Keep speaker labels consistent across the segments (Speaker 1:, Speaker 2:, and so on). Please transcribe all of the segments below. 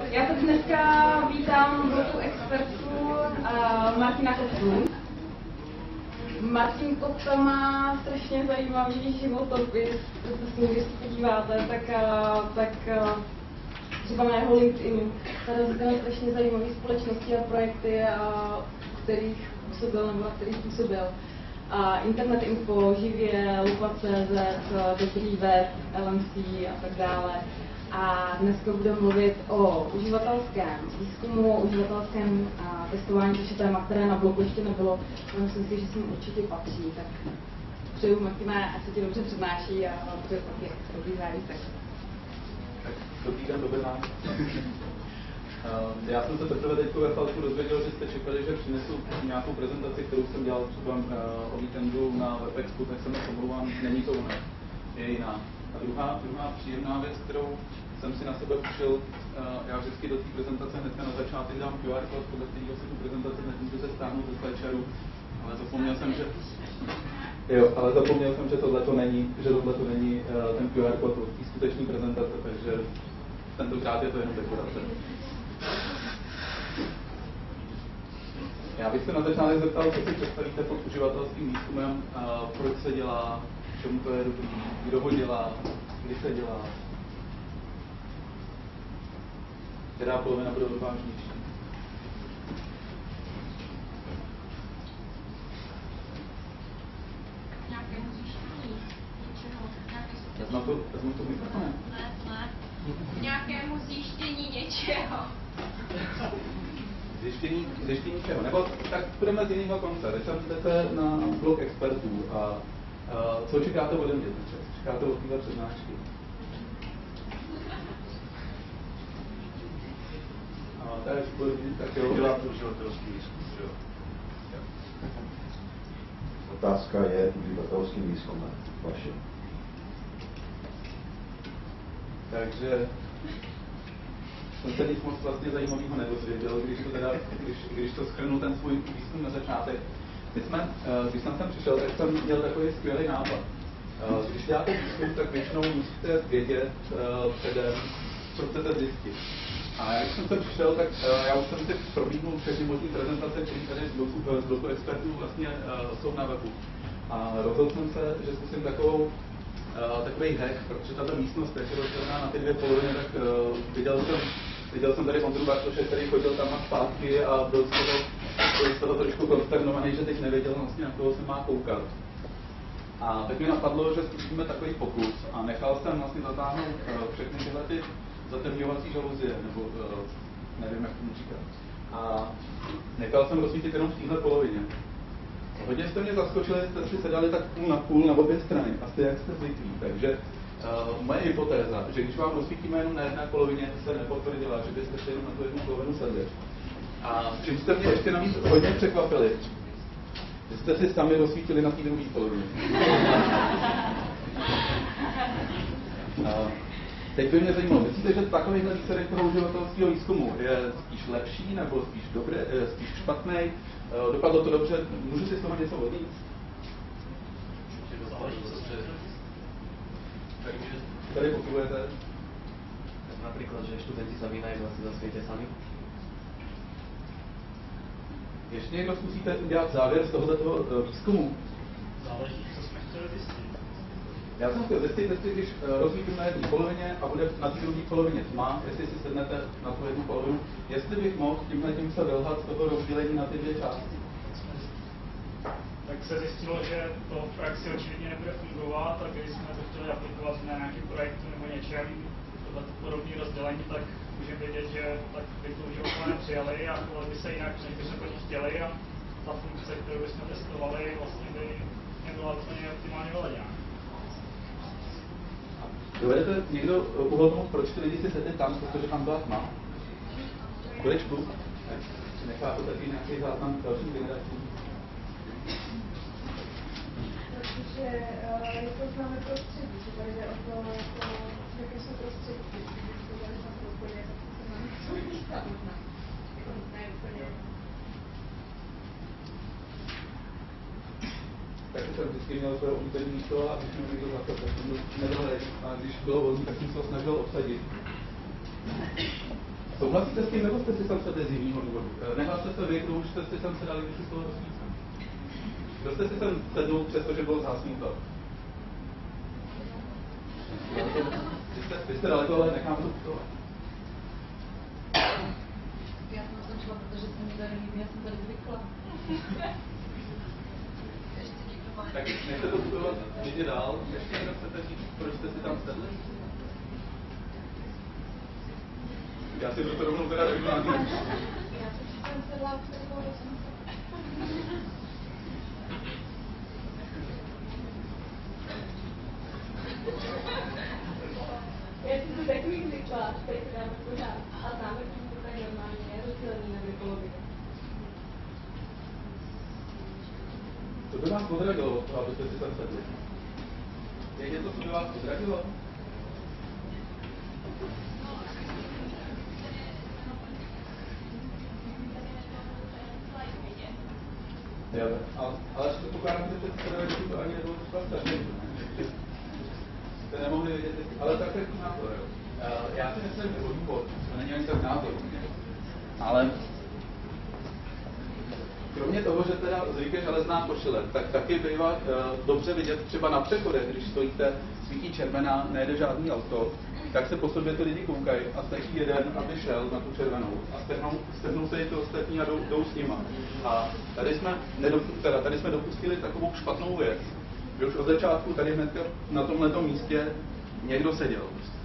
Speaker 1: Já tady dneska vítám bloku expertů Martina Kottu. Martin Kotta má strašně zajímavý životopis, když se podíváte, tak třeba na jeho LinkedInu, tady vznikly strašně zajímavé společnosti a projekty, v kterých působil nebo na kterých působil. Internet Info, Živě, Lupa.cz, Dobrý web, LMC a tak dále. A dneska budeme mluvit o uživatelském výzkumu, o uživatelském testování, což je téma, které na blogu ještě nebylo. No, myslím si, že s ním určitě patří, tak přeju Martine, ať se ti dobře přednáší a přeju taky dobrý zážitek.
Speaker 2: Dobrý den, dobrý den. Já jsem se teprve teď ve Falku dozvěděl, že jste čekali, že přinesu nějakou prezentaci, kterou jsem dělal třeba o víkendu na WebExpu, tak se moc omlouvám, není to ona, je jiná. A druhá příjemná věc, kterou jsem si na sebe ušel, já vždycky do té prezentace hnedka na začátek dám QR kód, podle kterého si tu prezentaci můžete stáhnout ze slideshoru, ale zapomněl jsem, že tohleto není ten QR kód od té skutečné prezentace, takže tentokrát je to jenom dekorace. Já bych se na začátek zeptal, co si představíte pod uživatelským výzkumem, proč se dělá, čemu to je dobrý, kdo ho dělá, kdy se dělá. Která polovina bude odvážnější.
Speaker 3: Nějakému zjištění něčeho,
Speaker 2: Vezmu to mikrofonem.
Speaker 3: Ne. Nějakému zjištění něčeho.
Speaker 2: Zjištění čeho? Nebo tak budeme z jiného konce. Teď jdete na blog expertů a co čekáte ode mě? Co čekáte od téhle přednášky? To je výborný, tak jo.
Speaker 4: Děláte uživatelský výzkum, že jo? Otázka je uživatelským výzkumem vaše.
Speaker 2: Takže jsem se nic moc vlastně zajímavého nedozvěděl, když to shrnu ten svůj výzkum na začátek. Když jsem sem přišel, tak jsem měl takový skvělý nápad. Když děláte výzkum, tak většinou musíte vědět předem, co chcete zjistit. A když jsem sem přišel, tak já už jsem si probíhnul všechny možné prezentace, které tady z bloku expertů vlastně jsou na webu. A rozhodl jsem se, že zkusím takový hack, protože tato místnost, jak je rozdělená na ty dvě poloviny, tak viděl jsem tady Ondru Bartoše, který chodil tam a zpátky a byl z toho trošku konsternovaný, že teď nevěděl vlastně, na koho se má koukat. A tak mi napadlo, že zkusíme takový pokus a nechal jsem vlastně zatáhnout všechny tyhle ty zatemňovací žaluzie, nebo nevím, jak tomu říkat. A nechal jsem rozsvítit jenom v téhle polovině. Hodně jste mě zaskočili, jste si sedali tak půl na půl na obě strany, asi jak jste zvyklí. Takže moje hypotéza, že když vám rozsvítíme jenom na jedné polovině, se nepotvrdila, že byste se jenom na tu jednu polovinu sedli. A čím jste mě ještě navíc hodně překvapili, že jste si sami rozsvítili na té druhé polovině. Teď by mě zajímalo, myslíte, že takovýhle výsledek toho uživatelského výzkumu je spíš lepší nebo spíš špatný? Dopadlo to dobře, můžu si z toho něco odnít?
Speaker 4: Určitě to záleží, co jste.
Speaker 2: Takže tady pokyvujete.
Speaker 4: Napríklad, že študenti sa vynajú asi za sviete sami.
Speaker 2: Ještě někdo zkusíte udělat závěr z tohoto výzkumu?
Speaker 5: Záleží, co jsme chtěli zjistit.
Speaker 2: Já jsem chtěl zjistit, jestli když rozsvítím na jedné polovině a bude na té druhé polovině tma, jestli si sednete na tu jednu polovinu, jestli bych mohl tímhletím se vylhat z toho rozdělení na ty dvě části.
Speaker 5: Tak se zjistilo, že to v praxi očividně nebude fungovat, a když jsme to chtěli aplikovat na nějaký projekt nebo něčem, tohle podobné rozdělení, tak můžeme vědět, že tak by to uživatelé nepřijali a chovali by se jinak, než by jsme po nich chtěli, a ta funkce, kterou bychom testovali, vlastně by nebyla úplně optimálně vyladěná.
Speaker 2: Dovedete někdo uhodnout, proč ty lidi si sedli tam, protože tam byla tma? Kolečku? Nechápu taky nějaký záznam dalším generacím.
Speaker 1: Protože je to známé prostředí, že tady jde o to, jaké jsou prostředí, když to tady na propoje, tak se nám něco místa možná. Ne úplně.
Speaker 2: Tak jsem vždycky měl své oblíbené místo a když měl někdo za to, tak jsem byl nedalek. A když bylo volný, tak jsem se ho snažil obsadit. Souhlasíte s tím, nebo jste si sem sedli z jiného důvodu? Nehláste se vy, kdo už jste si sem sedali, když už bylo rozsvícen? Kdo jste si sem sedl, přestože bylo zhasnuto? Vy jste daleko, ale nechám to putovat.
Speaker 6: Já jsem sem šla, protože jsem mi tady líbí, já jsem tady zvykla. Ještě někdo má.
Speaker 2: Tak nechte to putovat, jděte dál. Ještě někdo chcete říct, proč jste si tam sedli? Já si to rovnou teda řeknu.
Speaker 1: Já jsem sedla v takovou rozumce. Já jsem to takový zvykla, tady se dáme pořád. A tam je to tak normálně, je rozdělený na dvě poloviny.
Speaker 2: Co by vás odradilo, abyste si tam sedli? Je něco, co by vás odradilo? Jo, ale předpokládám, že před to ani nebylo třeba strašně. Jste nemohli vidět, ale tak je to názor. Já si myslím, že důvod, to není ani tak názor. Ale kromě toho, že teda zvykne železná košile, tak taky bývá dobře vidět třeba na přechodech, když stojíte, svítí červená, nejede žádný auto, tak se po sobě ty lidi koukají a stačí jeden, aby šel na tu červenou a strhnou se i ty ostatní a jdou s nima. A tady jsme dopustili takovou špatnou věc, že už od začátku tady hnedka na tomhletom místě někdo seděl.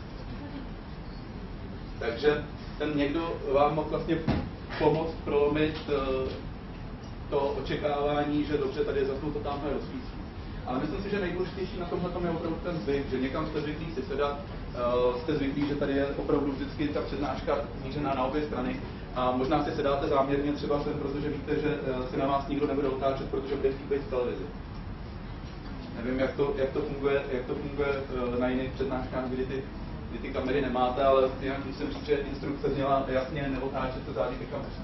Speaker 2: Takže ten někdo vám mohl vlastně pomoct prolomit to očekávání, že dobře, tady je zase to tamhle rozsvící. Ale myslím si, že nejdůležitější na tomhle je opravdu ten zvyk, že někam jste zvyklí si sedat, jste zvyklí, že tady je opravdu vždycky ta přednáška mířená na obě strany a možná si sedáte záměrně třeba sem, protože víte, že si na vás nikdo nebude otáčet, protože bude chtít být v televizi. Nevím, jak to funguje na jiných přednáškách, kdy ty kamery nemáte, ale jinak musím říct, že instrukce měla jasně neotáčet se zády ke kameře.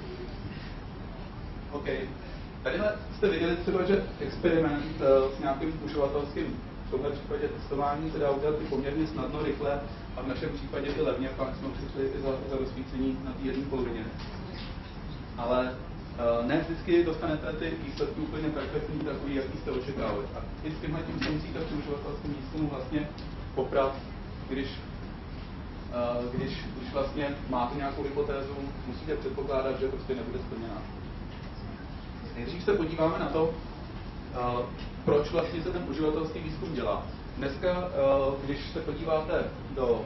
Speaker 2: OK. Tadyhle jste viděli třeba, že experiment s nějakým uživatelským, v tomhle případě testování, se dá udělat i poměrně snadno, rychle a v našem případě i levně, pak jsme přišli i za rozsvícení na té jedné polovině. Ale ne vždycky dostanete ty výsledky úplně perfektní, takový, jaký jste očekávali. A i s tímhle tím se musíte při uživatelském výzkumu vlastně poprat, když vlastně máte nějakou hypotézu, musíte předpokládat, že prostě nebude splněná. Nejdřív se podíváme na to, proč vlastně se ten uživatelský výzkum dělá. Dneska, když se podíváte do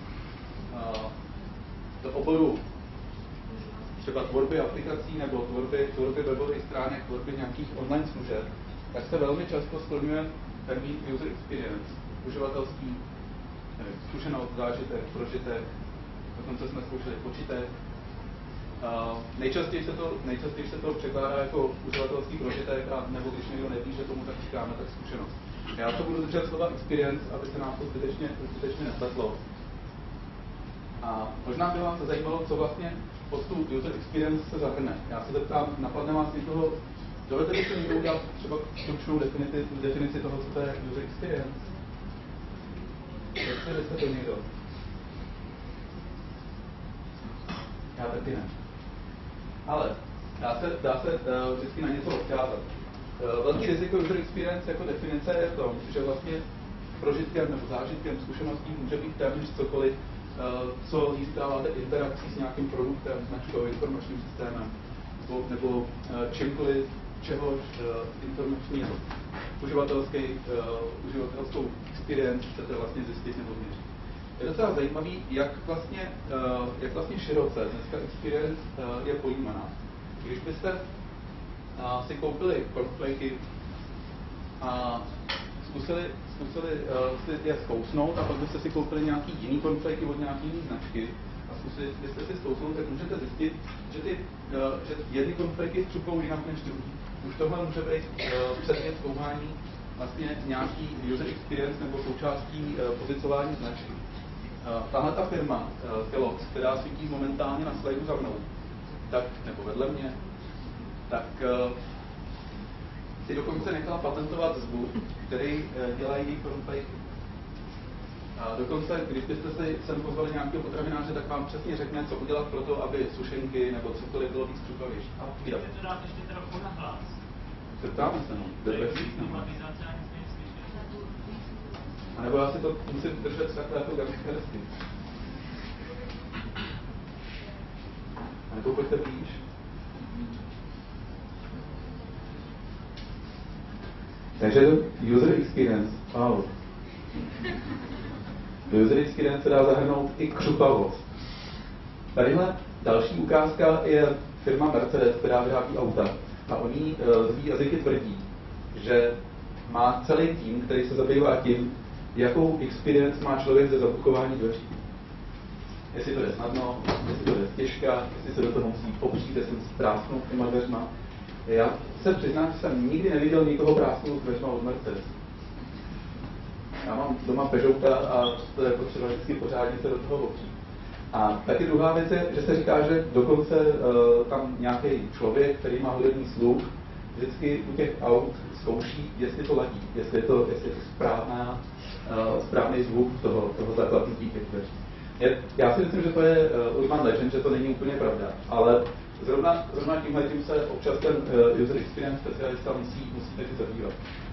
Speaker 2: oboru třeba tvorby aplikací nebo tvorby webových stránek, tvorby nějakých online služeb, tak se velmi často skloňuje termín user experience, uživatelský zkušenost, zážitek, prožitek, dokonce jsme zkoušeli počítek. Nejčastěji se to překládá jako uživatelský prožitek, a nebo když někdo neví, že tomu tak říkáme, tak zkušenost. Já to budu držet slova experience, aby se nám to zbytečně nepletlo. A možná by vás zajímalo, co vlastně pod tu user experience se zahrne. Já se zeptám, napadne vás někoho, dovedete si někdo udělat třeba stručnou definici toho, co to je user experience? Jste to někdo? Já taky ne. Ale dá se vždycky na něco odkázat. Velký riziko user experience jako definice je v tom, že vlastně prožitkem nebo zážitkem, zkušeností může být téměř cokoliv, co získáváte interakcí s nějakým produktem, značkou, informačním systémem, nebo čímkoliv, čehož informační uživatelskou experience chcete vlastně zjistit nebo změřit. Je docela zajímavý, jak vlastně široce dneska experience je pojímaná. Když byste si koupili cornflakey a zkusili si je zkousnout a pak byste si koupili nějaký jiný cornflakey od nějaký jiný značky a zkusili byste si zkousnout, tak můžete zjistit, že jedny cornflakey vstřupou jinak než druhý. Už tohle může být předmět zkoumání vlastně nějaký user experience nebo součástí pozicování značky. Tahle ta firma, Kellogg's, která svítí momentálně na slajdu za mnou, tak, nebo vedle mě, tak si dokonce nechala patentovat zvuk, který dělají cornflakey. A dokonce, když byste si sem pozvali nějakého potravináře, tak vám přesně řekne, co udělat pro to, aby sušenky nebo cokoliv bylo víc křupavější.
Speaker 7: A můžete to dát ještě trochu na hlas.
Speaker 2: Zeptáme se, no.
Speaker 7: To je klimatizace a nic neslyšet.
Speaker 2: A nebo já si to musím držet takhle jako gangstersky. A nebo pojďte blíž. Takže user experience. Wow. Do user experience se dá zahrnout i křupavost. Tadyhle další ukázka je firma Mercedes, která vyrábí auta. A oni zlí jazyky tvrdí, že má celý tým, který se zabývá tím, jakou experience má člověk ze zablokování dveří. Jestli to jde snadno, jestli to jde těžká, jestli se do toho musí popřít, jestli musí prásknout těma dveřma. Já se přiznám, že jsem nikdy neviděl nikoho prásknout dveřma od Mercedes. Já mám doma Peugeota a to je potřeba vždycky pořádně se do toho opřít. A taky druhá věc je, že se říká, že dokonce tam nějaký člověk, který má hudební sluch, vždycky u těch aut zkouší, jestli to ladí, jestli je to správný zvuk toho zaklepnutí těch dveří. Já si myslím, že to je urban legend, že to není úplně pravda, ale zrovna tímhletím se občas ten user experience specialista musí taky zabývat.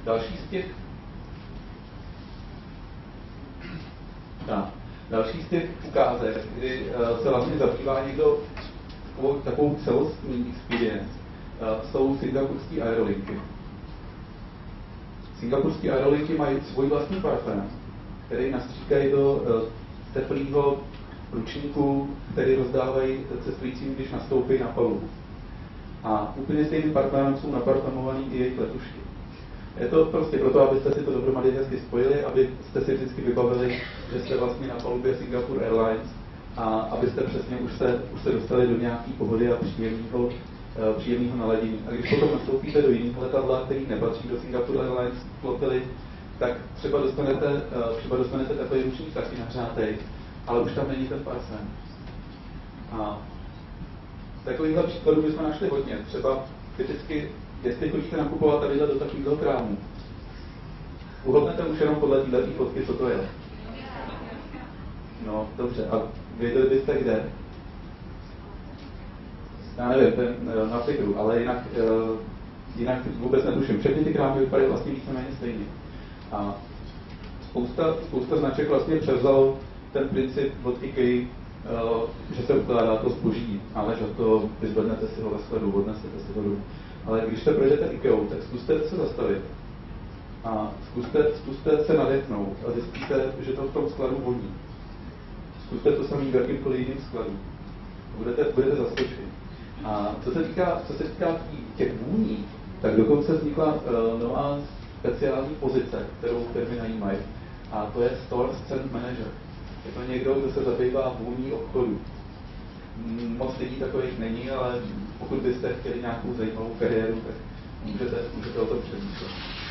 Speaker 2: Další z těch ukázek, kdy se vlastně zabývá někdo takovou celostní experience, jsou singapurský aerolinky. Singapurský aerolinky mají svůj vlastní parfém, který nastříkají do teplého ručníku, který rozdávají cestujícím, když nastoupí na palubu. A úplně stejným parfémem jsou naparfémovaný i jejich letušky. Je to prostě proto, abyste si to dohromady hezky spojili, abyste si vždycky vybavili, že jste vlastně na palubě Singapore Airlines a abyste přesně už se dostali do nějaké pohody a příjemného naladění. A když potom nastoupíte do jiného letadla, který nepatří do Singapore Airlines flotily, tak třeba dostanete takový ručník taky nahřátej, ale už tam není ten parfém. A takovýchhle příkladů bychom našli hodně. Třeba typicky, jestli chodíte nakupovat tadyhle do takového krámu, uhodnete už jenom podle této fotky, co to je. No, dobře. A věděli byste kde? Já nevím, na Fikru, ale jinak vůbec netuším. Všechny ty krámy vypadají vlastně víceméně stejně. A spousta značek vlastně převzal ten princip od IKEA, že se ukládá to zboží, ale že to vyzvednete si ho ve skladu, odnesete si ho dolů. Ale když se projdete IKEA, tak zkuste se zastavit a zkuste se nadechnout a zjistíte, že to v tom skladu voní. Zkuste to samý v jakýmkoliv jiným skladu. Budete zaskočeni. A co se týká těch vůní, tak dokonce vznikla nová speciální pozice, kterou firmy najímají. A to je Store Scent Manager. Je to někdo, kdo se zabývá vůní obchodu. Moc lidí takových není, ale pokud byste chtěli nějakou zajímavou kariéru, tak můžete o tom přemýšlet.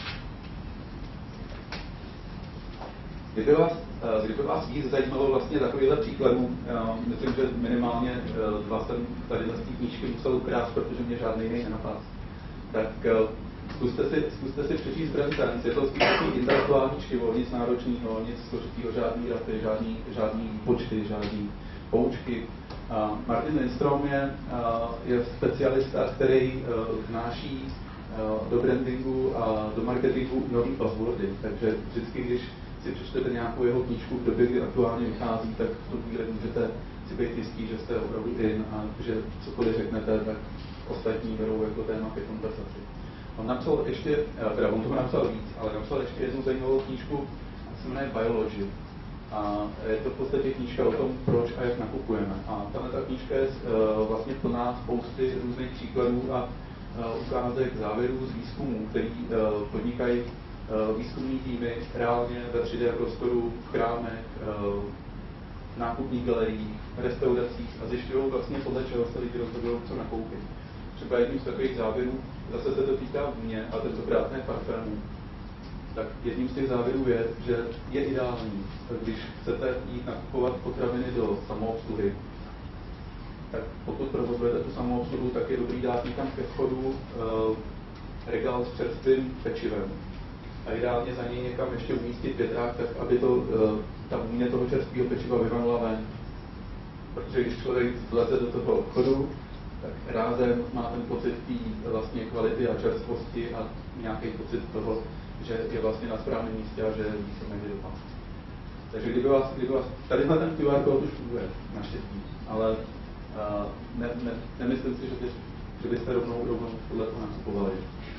Speaker 2: Kdyby vás víc zajímalo vlastně takovýhle příkladů, myslím, že minimálně dva jsem tady z té knížky musel ukrást, protože mě žádný jiný nenapadl. Tak zkuste si přečíst Brand Sense. Je to skutečně intelektuální čtivo, nic náročného, nic složitého, žádný raty, žádný počty, žádný poučky. Martin Lindstrom je specialista, který vnáší do brandingu a do marketingu nový buzzwordy. Takže vždycky, když si přečtete nějakou jeho knížku v době, kdy aktuálně vychází, tak v tu chvíli můžete si být jistý, že jste opravdu in a že cokoliv řeknete, tak ostatní berou jako téma ke konverzaci. On toho napsal víc, ale napsal ještě jednu zajímavou knížku, se jmenuje Biology. A je to v podstatě knížka o tom, proč a jak nakupujeme. A tato knížka je vlastně plná spousty různých příkladů a ukázek závěrů z výzkumů, který podnikají výzkumní týmy reálně ve 3D prostoru, v krámech, v nákupních galeriích, restauracích a zjišťují vlastně podle čeho se lidi rozhodují, co nakoupit. Třeba jedním z takových závěrů, zase se to týká vůně a tentokrát ne parfémů, tak jedním z těch závěrů je, že je ideální, když chcete jít nakupovat potraviny do samoobsluhy, tak pokud provozujete tu samoobsluhu, tak je dobrý dát někam ke vchodu regál s čerstvým pečivem. a ideálně za něj někam ještě umístit větrák, tak aby to, ta vůně toho čerstvého pečiva vyvanula ven. Protože když člověk vleze do toho obchodu, tak rázem má ten pocit té vlastně kvality a čerstvosti a nějaký pocit toho, že je vlastně na správném místě a že ví, co někdy dopad. Takže kdyby vás tadyhle ten QR kód už funguje, naštěstí, ale nemyslím si, že byste rovnou podle toho nakupovali.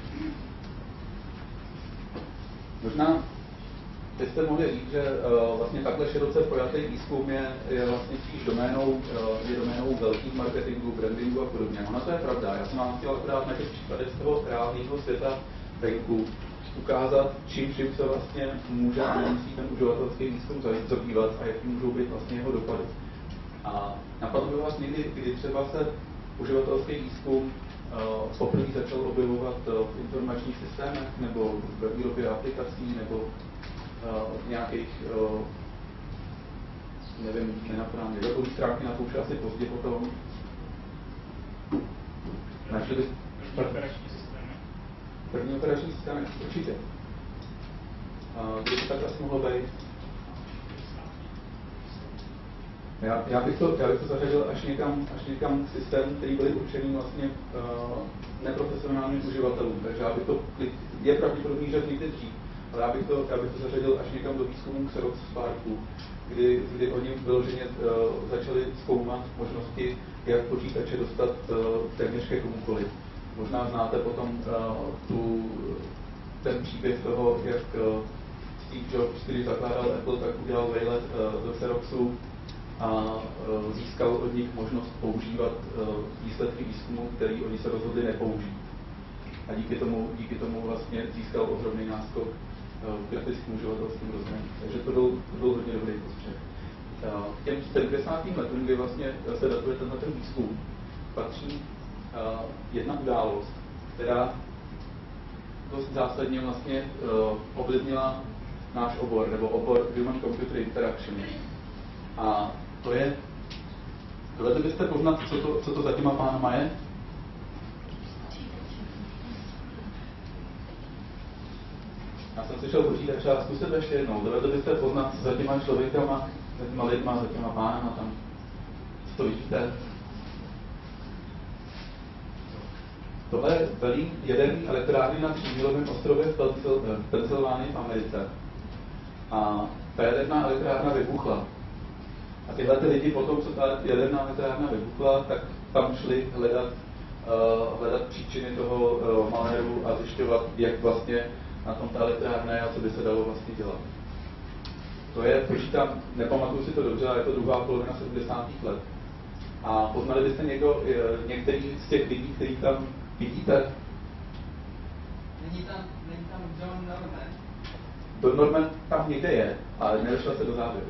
Speaker 2: Možná byste mohli říct, že vlastně takhle široce pojatý výzkum je vlastně spíš doménou velkých marketingů, brandingu a podobně. Ona to je pravda. Já jsem vám chtěl akorát na těch příkladech z toho reálného světa venku ukázat, čím se vlastně může a nemusí ten uživatelský výzkum zabývat a jaký můžou být vlastně jeho dopady. A napadlo by vás někdy, kdy třeba se uživatelský výzkum poprvé začal objevovat v informačních systémech nebo ve výrobě aplikací nebo v nějakých, nevím, nenapadá mě, webové stránky napouště asi pozdě potom. Našli byste první operační systém, určitě. Kdy to tak asi mohlo být? Já bych to zařadil až někam k systému, který byly určený vlastně neprofesionálním uživatelům. Takže je pravděpodobný, že vznikne dřív, ale já bych to zařadil až někam do výzkumu Xerox Sparku, kdy oni vyloženě začali zkoumat možnosti, jak počítače dostat téměř ke komukoliv. Možná znáte potom ten příběh toho, jak Steve Jobs, který zakládal Apple, tak udělal vejlet do Xeroxu a získal od nich možnost používat výsledky výzkumu, který oni se rozhodli nepoužít. A díky tomu vlastně získal ohromný náskok v grafickém uživatelském rozhraní. Takže to byl hodně dobrý postřeh. K těm 70. letům, kdy vlastně se datuje ten výzkum, patří jedna událost, která dost zásadně vlastně ovlivnila náš obor, nebo obor Human Computer Interaction. A to je, dovedli byste poznat, co to za těma pánama je? Já jsem slyšel počítače a zkusit ještě jednou. Dovedli byste poznat, co za těma člověkama, za těma lidma, za těma pánama tam, co to vidíte? Tohle je velý jaderný elektrárny na Třímilovém ostrově v Pensylvánii v Americe. A ta jaderná elektrárna vybuchla. A tyhle lidi potom, co ta jaderná elektrárna vybuchla, tak tam šli hledat příčiny toho maléru a zjišťovat, jak vlastně na tom ta elektrárna je a co by se dalo vlastně dělat. To je, počítám, nepamatuju si to dobře, ale je to druhá polovina 70. let. A poznali byste některý z těch lidí, který tam vidíte?
Speaker 8: Není tam John Norman?
Speaker 2: John Norman tam někde je, ale nedošel se do závěru.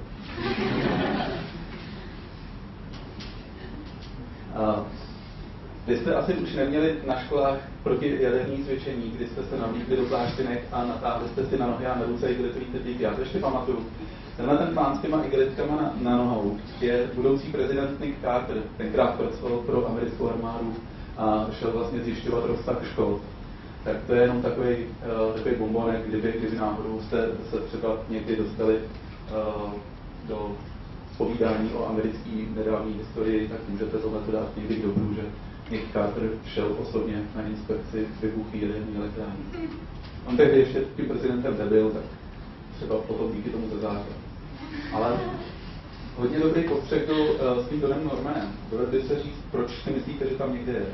Speaker 2: Vy jste asi už neměli na školách protijaderní cvičení, kdy jste se navlíkli do pláštěnek a natáhli jste si na nohy a na ruce igelitový tetíky. Já to ještě pamatuju. Tenhle ten pán s těma igelitkama na nohou je budoucí prezident Nick Carter. Tenkrát pracoval pro americkou armádu a šel vlastně zjišťovat rozsah škod. Tak to je jenom takový bombonek, kdyby náhodou jste se třeba někdy dostali do povídání o americké nedávné historii, tak můžete tohle dát někdy k dobru, že Nick Carter šel osobně na inspekci vybuchy jaderné elektrárny. On tehdy ještě tím prezidentem nebyl, tak třeba potom díky tomu zazářil. Ale hodně dobrý postřeh byl s tím Johnem Normanem. Dovedli se říct, proč si myslíte, že tam někde je?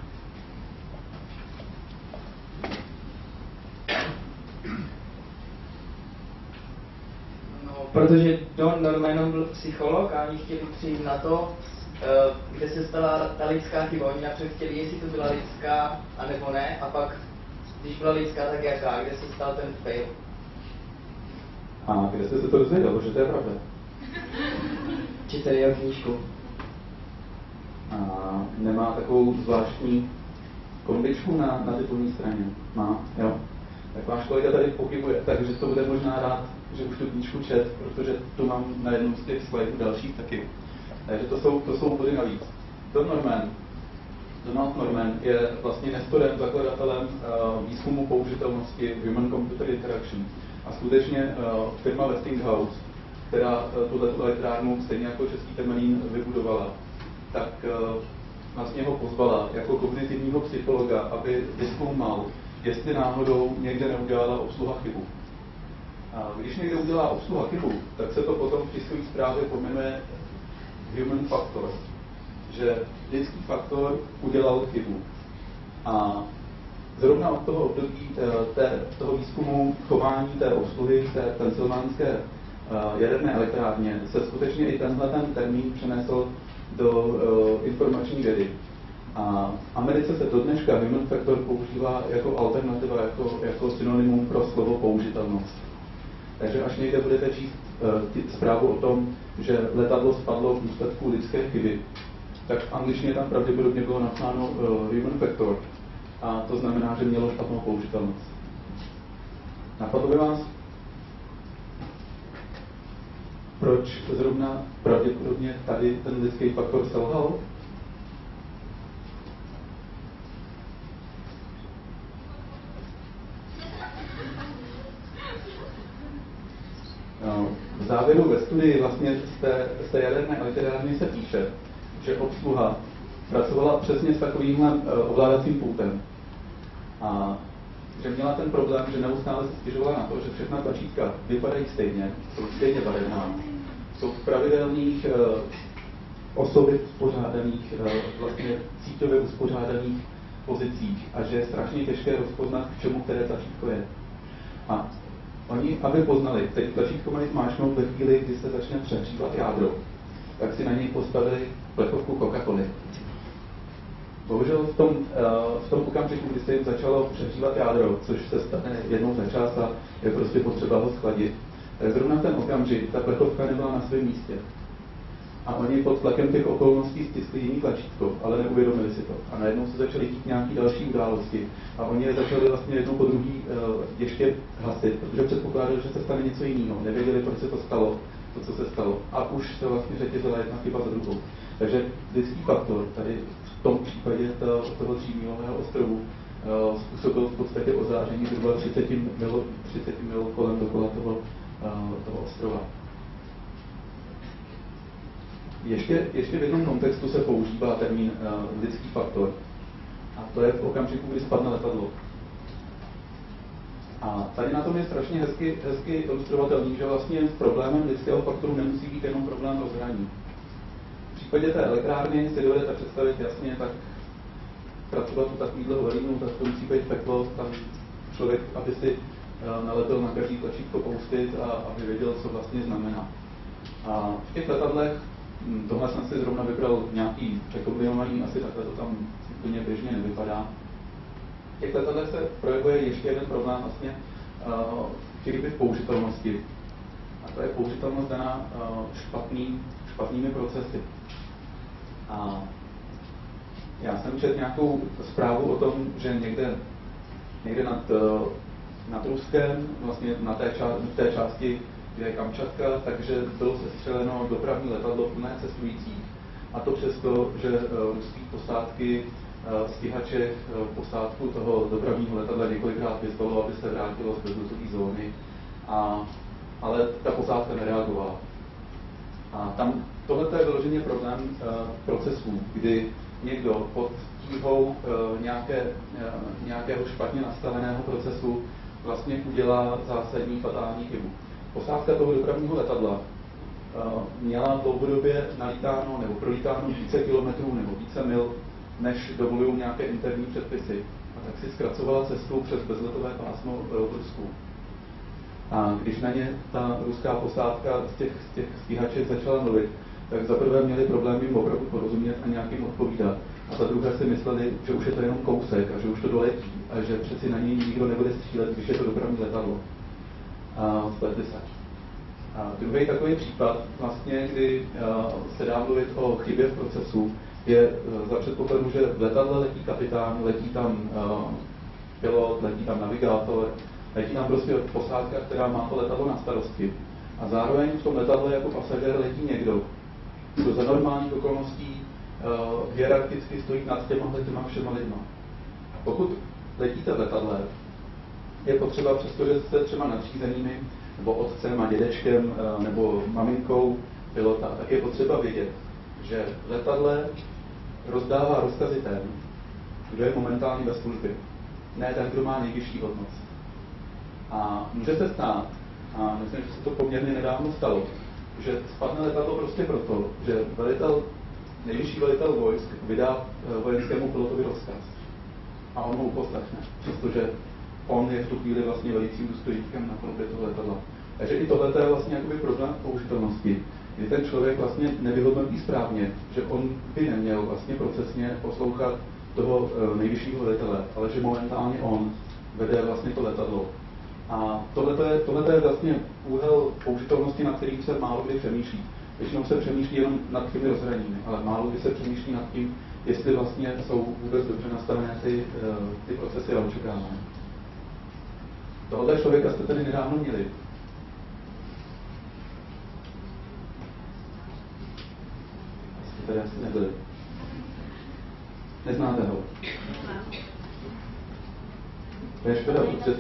Speaker 8: Protože John Norman byl psycholog a oni chtěli přijít na to, kde se stala ta lidská chyba. Oni napřed chtěli, jestli to byla lidská, anebo ne, a pak, když byla lidská, tak jaká, kde se stal ten fail.
Speaker 2: A kde jste se to dozvěděl, protože to je pravda?
Speaker 8: Četli jeho knížku.
Speaker 2: A nemá takovou zvláštní kondičku na titulní straně? Má, jo. Tak váš kolega tady pochybuje, takže to bude možná rád, že už tu knížku čet, protože tu mám na jednom z těch slajdů dalších taky. Takže to jsou body navíc. John Norman Donald Norman je vlastně nestorem, zakladatelem výzkumu použitelnosti Human-Computer Interaction. A skutečně firma Westinghouse, která tuto elektrárnu stejně jako český Temelín vybudovala, tak vlastně ho pozvala jako kognitivního psychologa, aby vyzkoumal, jestli náhodou někde neudělala obsluha chybu. A když někde udělá obsluha chybu, tak se to potom v tiskové zprávě pojmenuje human factor, že lidský faktor udělal chybu. A zrovna od toho období toho výzkumu chování té obsluhy té pensylvánské jaderné elektrárně se skutečně i tenhle ten termín přenesl do informační vědy. A v Americe se do dneška human factor používá jako alternativa, jako synonymum pro slovo použitelnost. Takže až někde budete číst zprávu o tom, že letadlo spadlo v důsledku lidské chyby, tak v angličtině tam pravděpodobně bylo napsáno human factor, a to znamená, že mělo špatnou použitelnost. Napadlo by vás, proč zrovna pravděpodobně tady ten lidský faktor selhal? V závěru ve studii vlastně z té jaderné elektrárny se píše, že obsluha pracovala přesně s takovýmhle ovládacím pultem. A že měla ten problém, že neustále se stěžovala na to, že všechna tlačítka vypadají stejně, jsou stejně barevná, jsou v pravidelných osově uspořádaných, vlastně síťově uspořádaných pozicích a že je strašně těžké rozpoznat, k čemu které tlačítko je. A oni, aby poznali, který tlačítko mají zmáčknout ve chvíli, kdy se začne přehřívat jádro, tak si na něj postavili plechovku Coca-Coly. Bohužel v tom okamžiku, kdy se jim začalo přehřívat jádro, což se stane jednou za čas a je prostě potřeba ho schladit, tak zrovna v ten okamžik ta plechovka nebyla na svém místě. A oni pod tlakem těch okolností stiskli jiný tlačítko, ale neuvědomili si to. A najednou se začaly dít nějaké další události. A oni je začali vlastně jednou po druhý ještě hasit, protože předpokládali, že se stane něco jiného. Nevěděli, proč se to stalo, to, co se stalo. A už se vlastně řetězila jedna chyba za druhou. Takže lidský faktor tady v tom případě toho 3mílového ostrovu způsobil v podstatě ozáření zhruba 30 mil kolem dokola toho ostrova. Ještě v jednom kontextu se používá termín lidský faktor. A to je v okamžiku, kdy spadne letadlo. A tady na tom je strašně hezky ilustrovatelný, že vlastně problémem lidského faktoru nemusí být jenom problém rozhraní. V případě té elektrárny si dovedete představit jasně, tak pracovat u takovýhle horínu, tak to musí být peklo, tam člověk, aby si nalepil na každý tlačítko poustit a aby věděl, co vlastně znamená. A v těch letadlech, tohle jsem si zrovna vybral nějaký překombinovaný, asi takhle to tam úplně běžně nevypadá. V těch letadlech se projevuje ještě jeden problém vlastně chyby v použitelnosti. A to je použitelnost daná špatnými procesy. A já jsem četl nějakou zprávu o tom, že někde nad Ruskem, vlastně v té části, kde je Kamčatka, takže bylo sestřeleno dopravní letadlo plné cestujících. A to přesto, že ruské posádky stíhače posádku toho dopravního letadla několikrát vyzvalo, aby se vrátilo z bezletové zóny. Ale ta posádka nereagovala. A tam tohle je vyloženě problém procesů, kdy někdo pod tíhou nějakého špatně nastaveného procesu vlastně udělá zásadní fatální chybu. Posádka toho dopravního letadla měla dlouhodobě nalítáno nebo prolítáno více kilometrů nebo více mil, než dovolují nějaké interní předpisy. A tak si zkracovala cestu přes bezletové pásmo v Rusku. A když na ně ta ruská posádka z těch stíhaček začala mluvit, tak zaprvé měli problém jim opravdu porozumět a nějakým odpovídat. A za druhé si mysleli, že už je to jenom kousek a že už to doletí a že přeci na něj nikdo nebude střílet, když je to dopravní letadlo. A spletli se. A druhý takový případ, vlastně, kdy se dá mluvit o chybě v procesu, je za předpokladu, že v letadle letí kapitán, letí tam pilot, letí tam navigátor, letí tam prostě posádka, která má to letadlo na starosti. A zároveň v tom letadle jako pasažér letí někdo, kdo za normálních okolností hierarchicky stojí nad těma všema lidma. Pokud letíte v letadle, je potřeba, přestože jste třeba nadřízenými, nebo otcem a dědečkem, nebo maminkou pilota, tak je potřeba vědět, že v letadle rozdává rozkazy ten, kdo je momentálně ve službě, ne ten, kdo má nejvyšší hodnost. A může se stát, a myslím, že se to poměrně nedávno stalo, že spadne letadlo prostě proto, že nejvyšší velitel vojsk vydá vojenskému pilotovi rozkaz. A on ho uposlechne, přestože on je v tu chvíli vlastně velicím důstojníkem na palubě toho letadla. Takže i tohle je vlastně jakoby problém použitelnosti, kdy ten člověk vlastně nevyhodnotí správně, že on by neměl vlastně procesně poslouchat toho nejvyššího velitele, ale že momentálně on vede vlastně to letadlo. A tohle je vlastně úhel použitelnosti, nad kterým se málo kdy přemýšlí. Většinou se přemýšlí jenom nad těmi rozhraními, ale málo kdy se přemýšlí nad tím, jestli vlastně jsou vůbec dobře nastavené ty procesy a očekávání. Tohle člověka jste tady nedávno měli. Jste tady asi nebyli. Neznáte ho? To je škoda, protože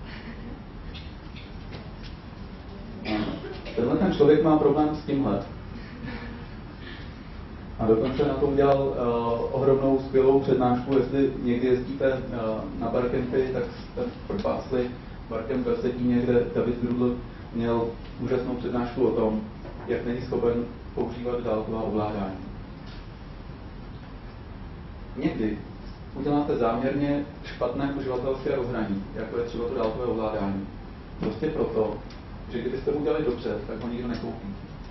Speaker 2: tenhle ten člověk má problém s tímhle. A dokonce na tom dělal ohromnou skvělou přednášku. Jestli někdy jezdíte na barcampy, tak jste propásli barcamp ve Vsetíně, kde David Grudl měl úžasnou přednášku o tom, jak není schopen používat dálková ovládání. Někdy uděláte záměrně špatné uživatelské rozhraní, jako je třeba to dálkové ovládání. Prostě proto, že kdybyste mu udělali dobře, tak ho nikdo nekoupí.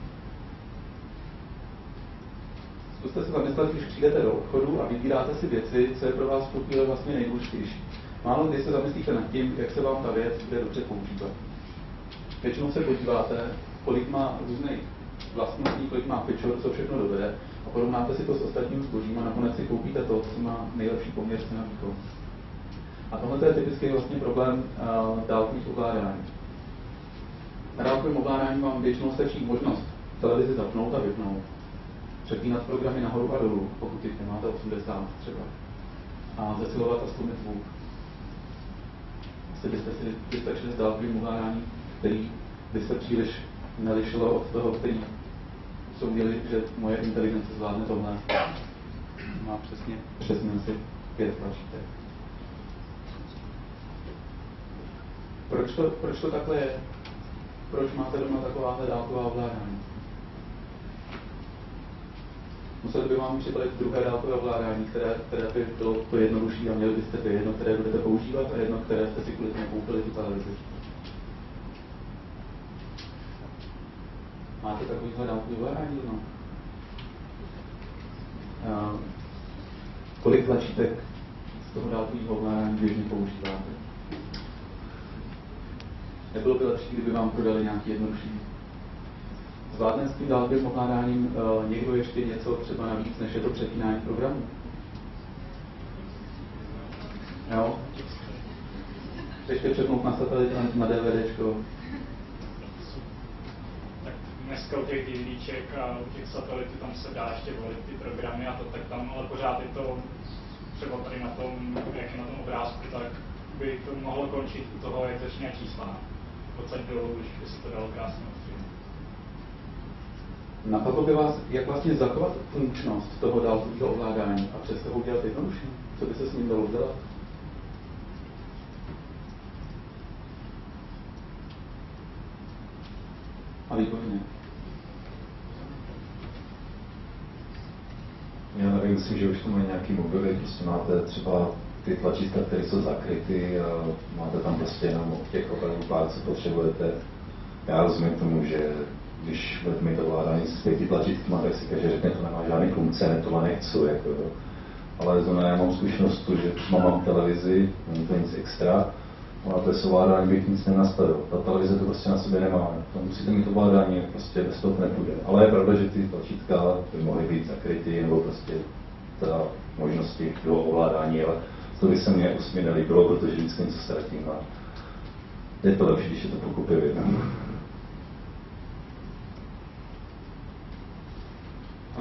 Speaker 2: Zkuste se zamyslet, když přijdete do obchodu a vybíráte si věci, co je pro vás v tu chvíli vlastně nejdůležitější. Málo kdy se zamyslíte nad tím, jak se vám ta věc bude dobře používat. Většinou se podíváte, kolik má různých vlastností, kolik má feature, co všechno dovede, a porovnáte si to s ostatním zbožím a nakonec si koupíte to, co má nejlepší poměr cena výkon. A tohle je typický vlastně problém dálkových ovládání. Na dálkovém ovládání vám většinou stačí možnost televizi zapnout a vypnout, přepínat programy nahoru a dolů, pokud jich nemáte 80 třeba, a zesilovat a stlumit zvuk. Asi byste si vystačili s dálkovým ovládáním, který by se příliš nelišilo od toho, který soudili, že moje inteligence zvládne tohle. Má přesně asi 5 tlačítek. Proč to takhle je? Proč máte doma takováhle dálková ovládání? Museli by vám připravit druhé dálkové ovládání, které by bylo to jednodušší a měli byste jedno, které budete používat, a jedno, které jste si kvůli tomu koupili tu televizi. Máte takovýhle dálkový ovládání doma? Kolik tlačítek z toho dálkového ovládání běžně používáte? Nebylo by lepší, kdyby vám prodali nějaký jednodušší? Zvládne s tím dálkovým ovládáním někdo ještě něco třeba navíc, než je to přepínání programu? Jo? Ještě přepnout na satelit na DVDčko.
Speaker 5: Tak dneska u těch DVDček a u těch satelitů tam se dá ještě volit ty programy a to, tak tam, ale pořád je to třeba tady na tom, jak je na tom obrázku, tak by to mohlo končit u toho, jak začíná čísla. Pocať dolů, už by se to dalo krásně odstřihnout.
Speaker 2: Napadlo by vás, jak vlastně zachovat funkčnost toho dálkového ovládání a přesto ho udělat jednodušší? Co by se s ním dalo dělat? A výborně.
Speaker 9: Já nevím, myslím, že už to mají nějaký mobily, prostě máte třeba ty tlačítka, které jsou zakryty a máte tam prostě jenom těch opravdu pár, co potřebujete. Já rozumím tomu, že když budete mít ovládání s 5 tlačítkama, tak si každý řekne, to nemá žádné funkce, tohle nechci, jako. Ale znamená, já mám zkušenost tu, že mám televizi, není to nic extra, ale to je ovládání, bych nic nenastavil. Ta televize to prostě na sobě nemá, to musíte mít ovládání, prostě bez toho nepůjde. Ale je pravda, že ty tlačítka by mohly být zakryty, nebo prostě teda možnosti do ovládání, ale to by se mě usmě nelíbilo, protože vždycky něco ztratím a je to lepší, když je to pokupy v jednom.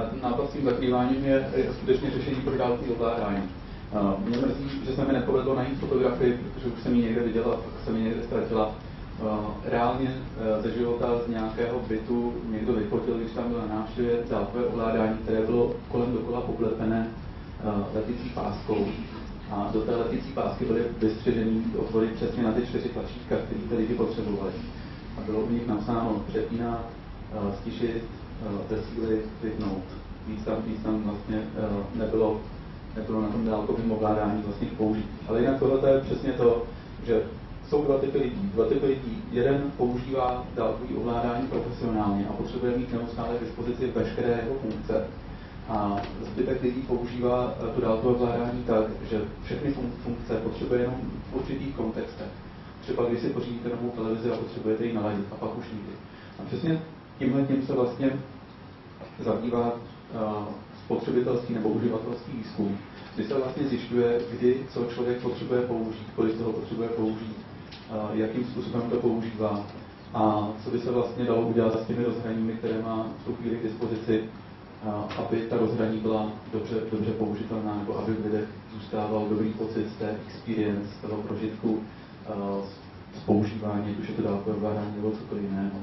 Speaker 2: na ten nápad s tím zakrýváním je skutečně řešení pro dálkový ovládání. Mě mrzí, že se mi nepovedlo najít fotografii, protože už jsem ji někde viděla, pak jsem ji někde ztratila. Reálně ze života z nějakého bytu někdo vyfotil, když tam byl na návštěvě, dálkové ovládání, které bylo kolem dokola poplepené leticí páskou. A do té leticí pásky byly vystřežený otvory přesně na ty 4 tlačítka, které ty lidi potřebovali. A bylo u nich napsáno přepínat, stišit, zesílit, vypnout. Víc tam vlastně nebylo na tom dálkovém ovládání vlastně použít. Ale jinak tohle je přesně to, že jsou dva typy lidí. Jeden používá dálkové ovládání profesionálně a potřebuje mít neustále k dispozici veškeré jeho funkce. A zbytek lidí používá to dálkové ovládání tak, že všechny funkce potřebuje jenom v určitých kontextech. Třeba když si pořídíte novou televizi a potřebujete ji naladit a pak už nikdy. A přesně tím se vlastně zabývá spotřebitelský nebo uživatelský výzkum, kdy se vlastně zjišťuje, kdy co člověk potřebuje použít, kolik toho potřebuje použít, jakým způsobem to používá a co by se vlastně dalo udělat s těmi rozhraními, které má v tu chvíli k dispozici, aby ta rozhraní byla dobře použitelná, nebo aby v lidech zůstával dobrý pocit z té experience, z toho prožitku, z používání, už je to dálkové ovládání nebo cokoliv jiného.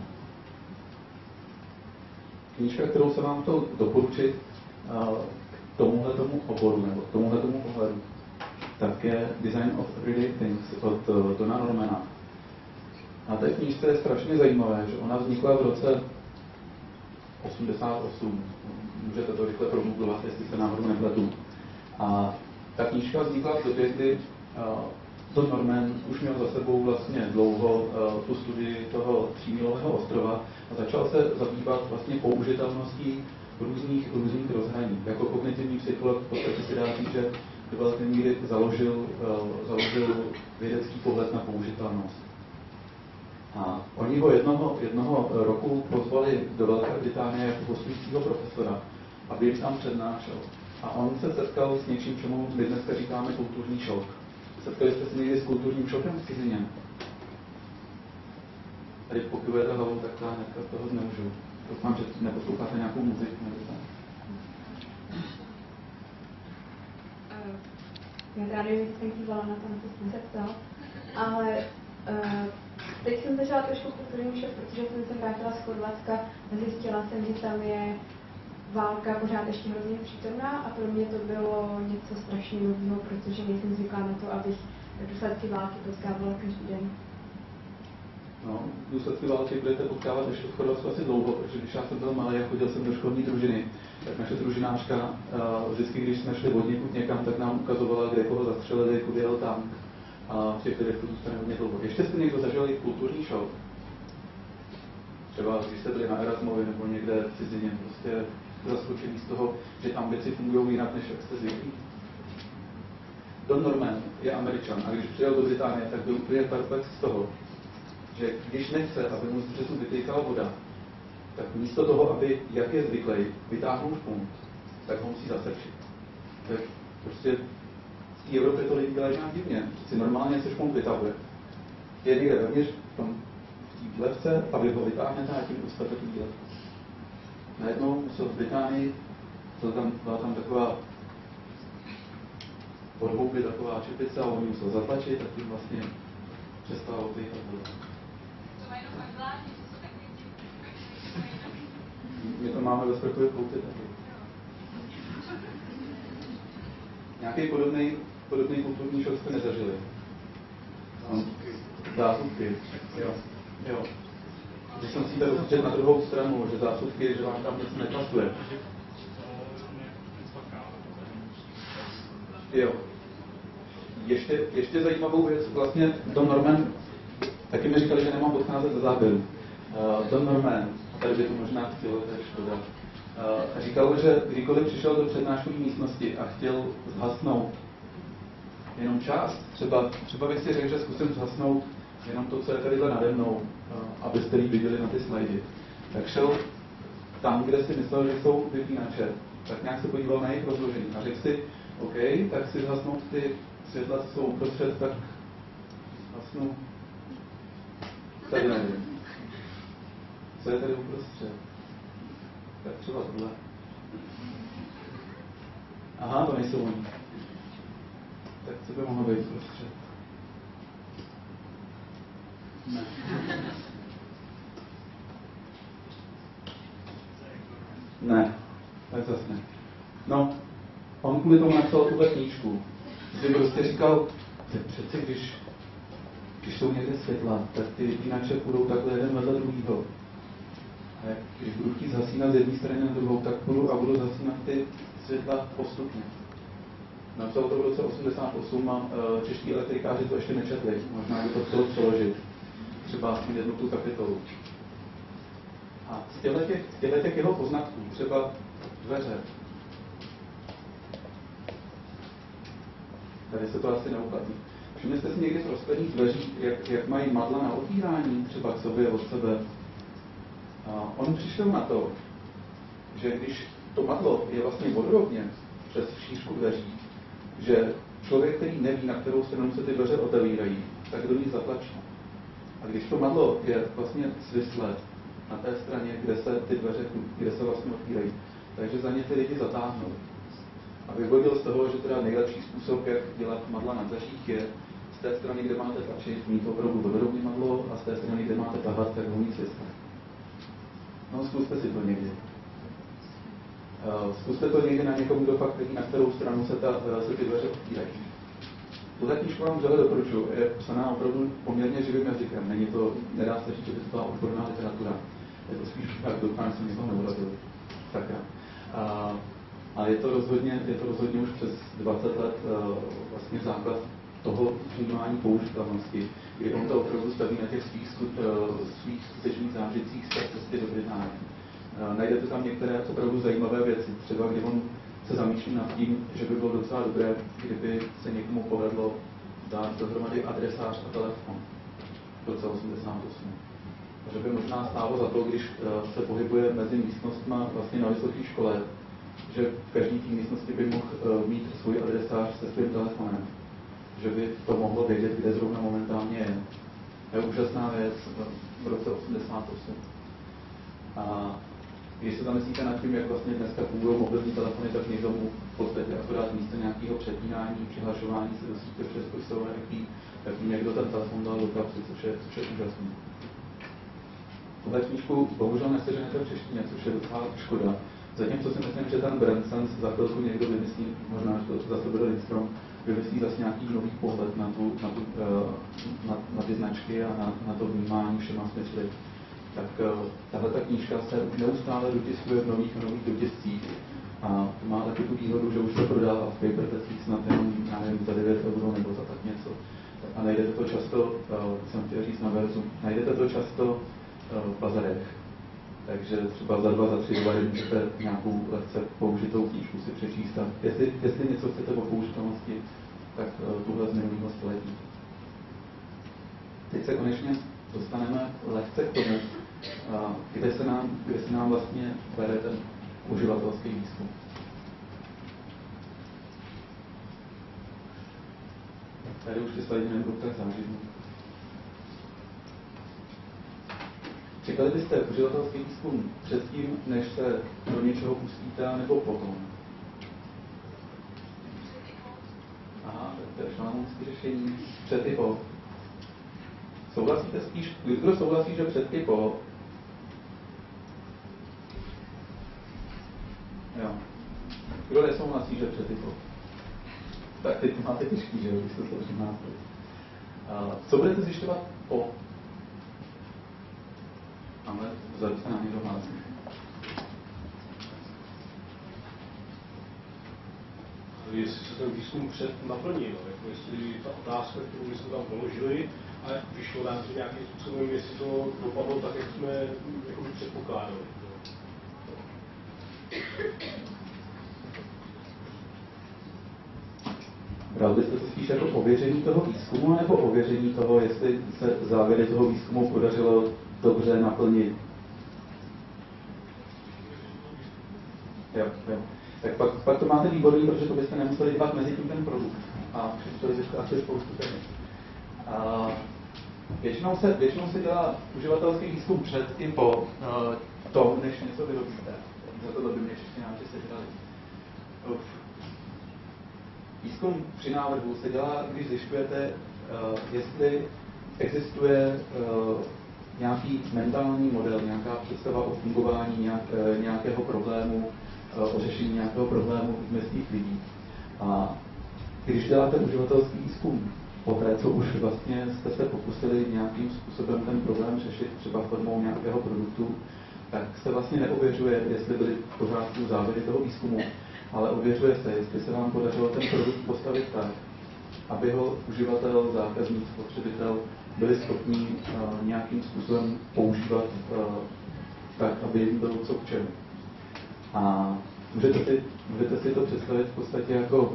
Speaker 2: Knížka, kterou jsem vám chtěl doporučit k tomuhletomu oboru nebo k tomuhletomu pohledu, tak je Design of Everyday Things od Dona Normana. Na té knížce je strašně zajímavé, že ona vznikla v roce 88. Můžete to rychle progooglovat, jestli se náhodou nepletu. A ta knížka vznikla v době, kdy Don Norman už měl za sebou vlastně dlouho tu studii toho 3mílového ostrova a začal se zabývat vlastně použitelností různých rozhraní. Jako kognitivní psycholog v podstatě si dá říct, že do velké míry založil vědecký pohled na použitelnost. A oni ho jednoho roku pozvali do Velké Británie jako hostujícího profesora, aby jim tam přednášel. A on se setkal s něčím, čemu my dneska říkáme kulturní šok. Setkali jste se někdy s kulturním šokem v cizině? Tady pokyvujete hlavou, tak já hnedka z toho nemůžu. Doufám, že neposloucháte nějakou muziku nebo tak.
Speaker 1: Já teda nevím, jestli jsem kývala na tom, co jsem se ptal, ale teď jsem zažila trošku kulturní šok, protože jsem se vrátila z Chorvatska a zjistila jsem, že tam je válka pořád ještě hrozně přítomná a pro mě to bylo něco strašně nového, protože nejsem zvyklá na to, abych důsledky války potkávala každý den.
Speaker 2: No, důsledky války budete potkávat ještě v Chorvatsku asi dlouho, protože když já jsem byl malý a chodil jsem do školní družiny, tak naše družinářka vždycky, když jsme šli od někud někam, tak nám ukazovala, kde koho zastřelili, kudy jel tank a v těch lidech to zůstane hodně dlouho. Ještě jste někdo zažili kulturní šok? Třeba když jste byli na Erasmově nebo někde v cizině, prostě zaskočení z toho, že tam věci fungují jinak, než jak jste zvyklí. Don Norman je Američan a když přijel do Británie, tak byl úplně perplex z toho, že když nechce, aby mu z březu vytýkala voda, tak místo toho, aby, jak je zvyklý, vytáhnul špunt, tak ho musí zastrčit. Tak prostě v té Evropě to lidi dělají nějak divně. Přeci normálně se špunt vytahuje. Je někde vevnitř v té levce a vy ho vytáhnete a tím dostanete dílet. Najednou musel v Británii, byla tam taková od houby taková čepice a on musel zatlačit a tím vlastně přestal odpíchat vodu. My to máme ve Sprchově kouty taky. Nějaký podobný kulturní šok jste nezažili? Zásuvky. Jo. Když jsem si tady rozčet na druhou stranu, že zásuvky, že vám tam něco nepasuje. Jo. Ještě zajímavou věc, vlastně Don Norman, taky mi říkali, že nemám odcházet ze záběru. Don Norman, tady by to možná chtělo, to je škoda, říkal, že kdykoliv přišel do přednáškové místnosti a chtěl zhasnout jenom část, třeba bych si řekl, že zkusím zhasnout jenom to, co je tadyhle nade mnou, abyste ji viděli na ty slajdy. Tak šel tam, kde si myslel, že jsou vypínače, tak nějak se podíval na jejich rozložení a řekl si, OK, tak si zhasnout ty světla, co jsou uprostřed, tak zhasnu tady nevím. Co je tady uprostřed? Tak třeba tohle. Aha, to nejsou oni. Tak co by mohlo být prostřed? Ne. Ne, tak zase ne. No, on kvůli tomu napsal tuhle knížku. Že prostě říkal, že přece když jsou někde světla, tak ty jináče půjdou takhle jeden vedle druhýho. A když budu chtít zhasínat z jedné strany na druhou, tak budu zhasínat ty světla postupně. Napsal to v roce 88 a čeští elektrikáři to ještě nečetli. Možná by to chtělo přeložit. Třeba jednu tu kapitolu. A z těchto jeho poznatků, třeba dveře, tady se to asi neuplatní. Všimli jste si někdy v rozkladních dveří, jak mají madla na otvírání, třeba k sobě od sebe. A on přišel na to, že když to madlo je vlastně vodorovně přes šířku dveří, že člověk, který neví, na kterou stranu se ty dveře otevírají, tak do ní zatlačí. A když to madlo je vlastně svislé na té straně, kde se ty dveře, kde se vlastně otvírají, takže za ně ty lidi zatáhnou. A vyvodil z toho, že teda nejlepší způsob, jak dělat madla na dveřích, je z té strany, kde máte tlačit, mít opravdu vodorovné madlo, a z té strany, kde máte tahat, tak ho mít svislé. No, zkuste si to někdy. Zkuste to někdy na někomu, kdo fakt ví, na kterou stranu se ty dveře otvírají. Tuhle knížku vám vřele doporučuji. Je psaná opravdu poměrně živým jazykem. Nedá se říct, že by to byla odborná literatura. Je to spíš tak, doufám, že jsem někoho neurazil. Sakra. A je to rozhodně už přes 20 let vlastně základ toho vnímání použitelnosti, kdy on to opravdu staví na těch svých skutečných zážitcích z cesty do Británie. Najdete tam některé opravdu zajímavé věci, třeba kdy on se zamýšlí nad tím, že by bylo docela dobré, kdyby se někomu povedlo dát dohromady adresář a telefon v roce 88. Že by možná stálo za to, když se pohybuje mezi místnostmi vlastně na vysoké škole, že v každé té místnosti by mohl mít svůj adresář se svým telefonem. Že by to mohlo vědět, kde zrovna momentálně je. To je úžasná věc v roce 88. A když se zamyslíte nad tím, jak vlastně dneska fungují mobilní telefony, tak někdo mu v podstatě akorát místo nějakého přepínání, přihlašování se do sítě přes poštové IP, tak jim někdo ten telefon dal do kapsy, což je úžasné. Tuhle knížku bohužel neseženete v češtině, což je docela škoda. Zatímco si myslím, že ten Branson za chvilku někdo vymyslí, možná, že to zase bude Lidstrom, vymyslí zase nějaký nový pohled na ty značky a na to vnímání všema smysly. Tak tahle ta knížka se neustále dotiskuje v nových a nových dotiscích. A má taky tu výhodu, že už se prodává v paperbacích snad jenom, já nevím, za 9 € nebo za tak něco. A najdete to často, jsem chtěl říct na verzu, najdete to často v bazarech. Takže třeba za 2, za 3 dolary můžete nějakou lehce použitou knížku si přečíst. A jestli něco chcete o použitelnosti, tak tuhle z minulého století. Teď se konečně dostaneme lehce k tomu, kde se nám vlastně bere ten uživatelský výzkum. Tady už ty slajdy nebudou tak záživný. Čekali byste uživatelský výzkum předtím, než se do něčeho pustíte, nebo potom? Aha, to je šlámovské řešení. Před i po. Souhlasíte spíš, kdo souhlasí, že před i po? Jo. Kdo nesouhlasí, že před i po? Tak teď to máte těžký, že jo, když to složím nástroj. Co budete zjišťovat po? Tamhle vzadu se nám někdo hlásí.
Speaker 10: Jestli se ten výzkum před naplní, jako jestli ta otázka, kterou jsme tam položili, a vyšlo nám to nějakým způsobem, jestli to dopadlo tak, jak jsme předpokládali.
Speaker 2: Bral byste to spíš jako ověření toho výzkumu, nebo ověření toho, jestli se závěry toho výzkumu podařilo dobře naplnit? Jo. Tak pak to máte výborný, protože to byste nemuseli dělat mezi tím ten produkt. A přečtali byste asi spoustu peněz. Většinou se dělá uživatelský výzkum před i po tom, než něco vyrobíte. Za to by mě češtináči sežrali. Výzkum při návrhu se dělá, když zjišťujete, jestli existuje nějaký mentální model, nějaká představa o fungování nějakého problému, o řešení nějakého problému v mezích lidí. A když děláte uživatelský výzkum, poté, co už vlastně jste se pokusili nějakým způsobem ten problém řešit, třeba formou nějakého produktu, tak se vlastně neověřuje, jestli byly v pořádku závěry toho výzkumu, ale ověřuje se, jestli se vám podařilo ten produkt postavit tak, aby ho uživatel, zákazník, spotřebitel byli schopni nějakým způsobem používat tak, aby jim bylo co k čemu. A můžete si to představit v podstatě jako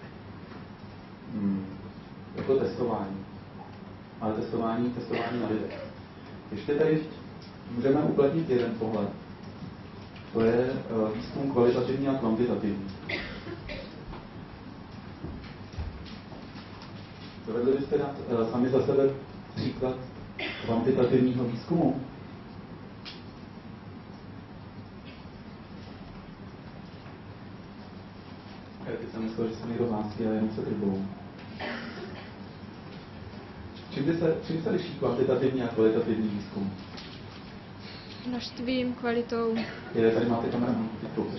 Speaker 2: testování. Ale testování na lidech. Ještě tady můžeme uplatnit jeden pohled. To je výzkum kvalitativní a kvantitativní. Dovedli byste dát sami za sebe příklad kvantitativního výzkumu? Teď jsem myslel, že se někdo hlásí, ale jenom se trybou. Čím se liší kvantitativní a kvalitativní výzkum?
Speaker 11: Množstvím, kvalitou.
Speaker 2: Tady máte kameraman,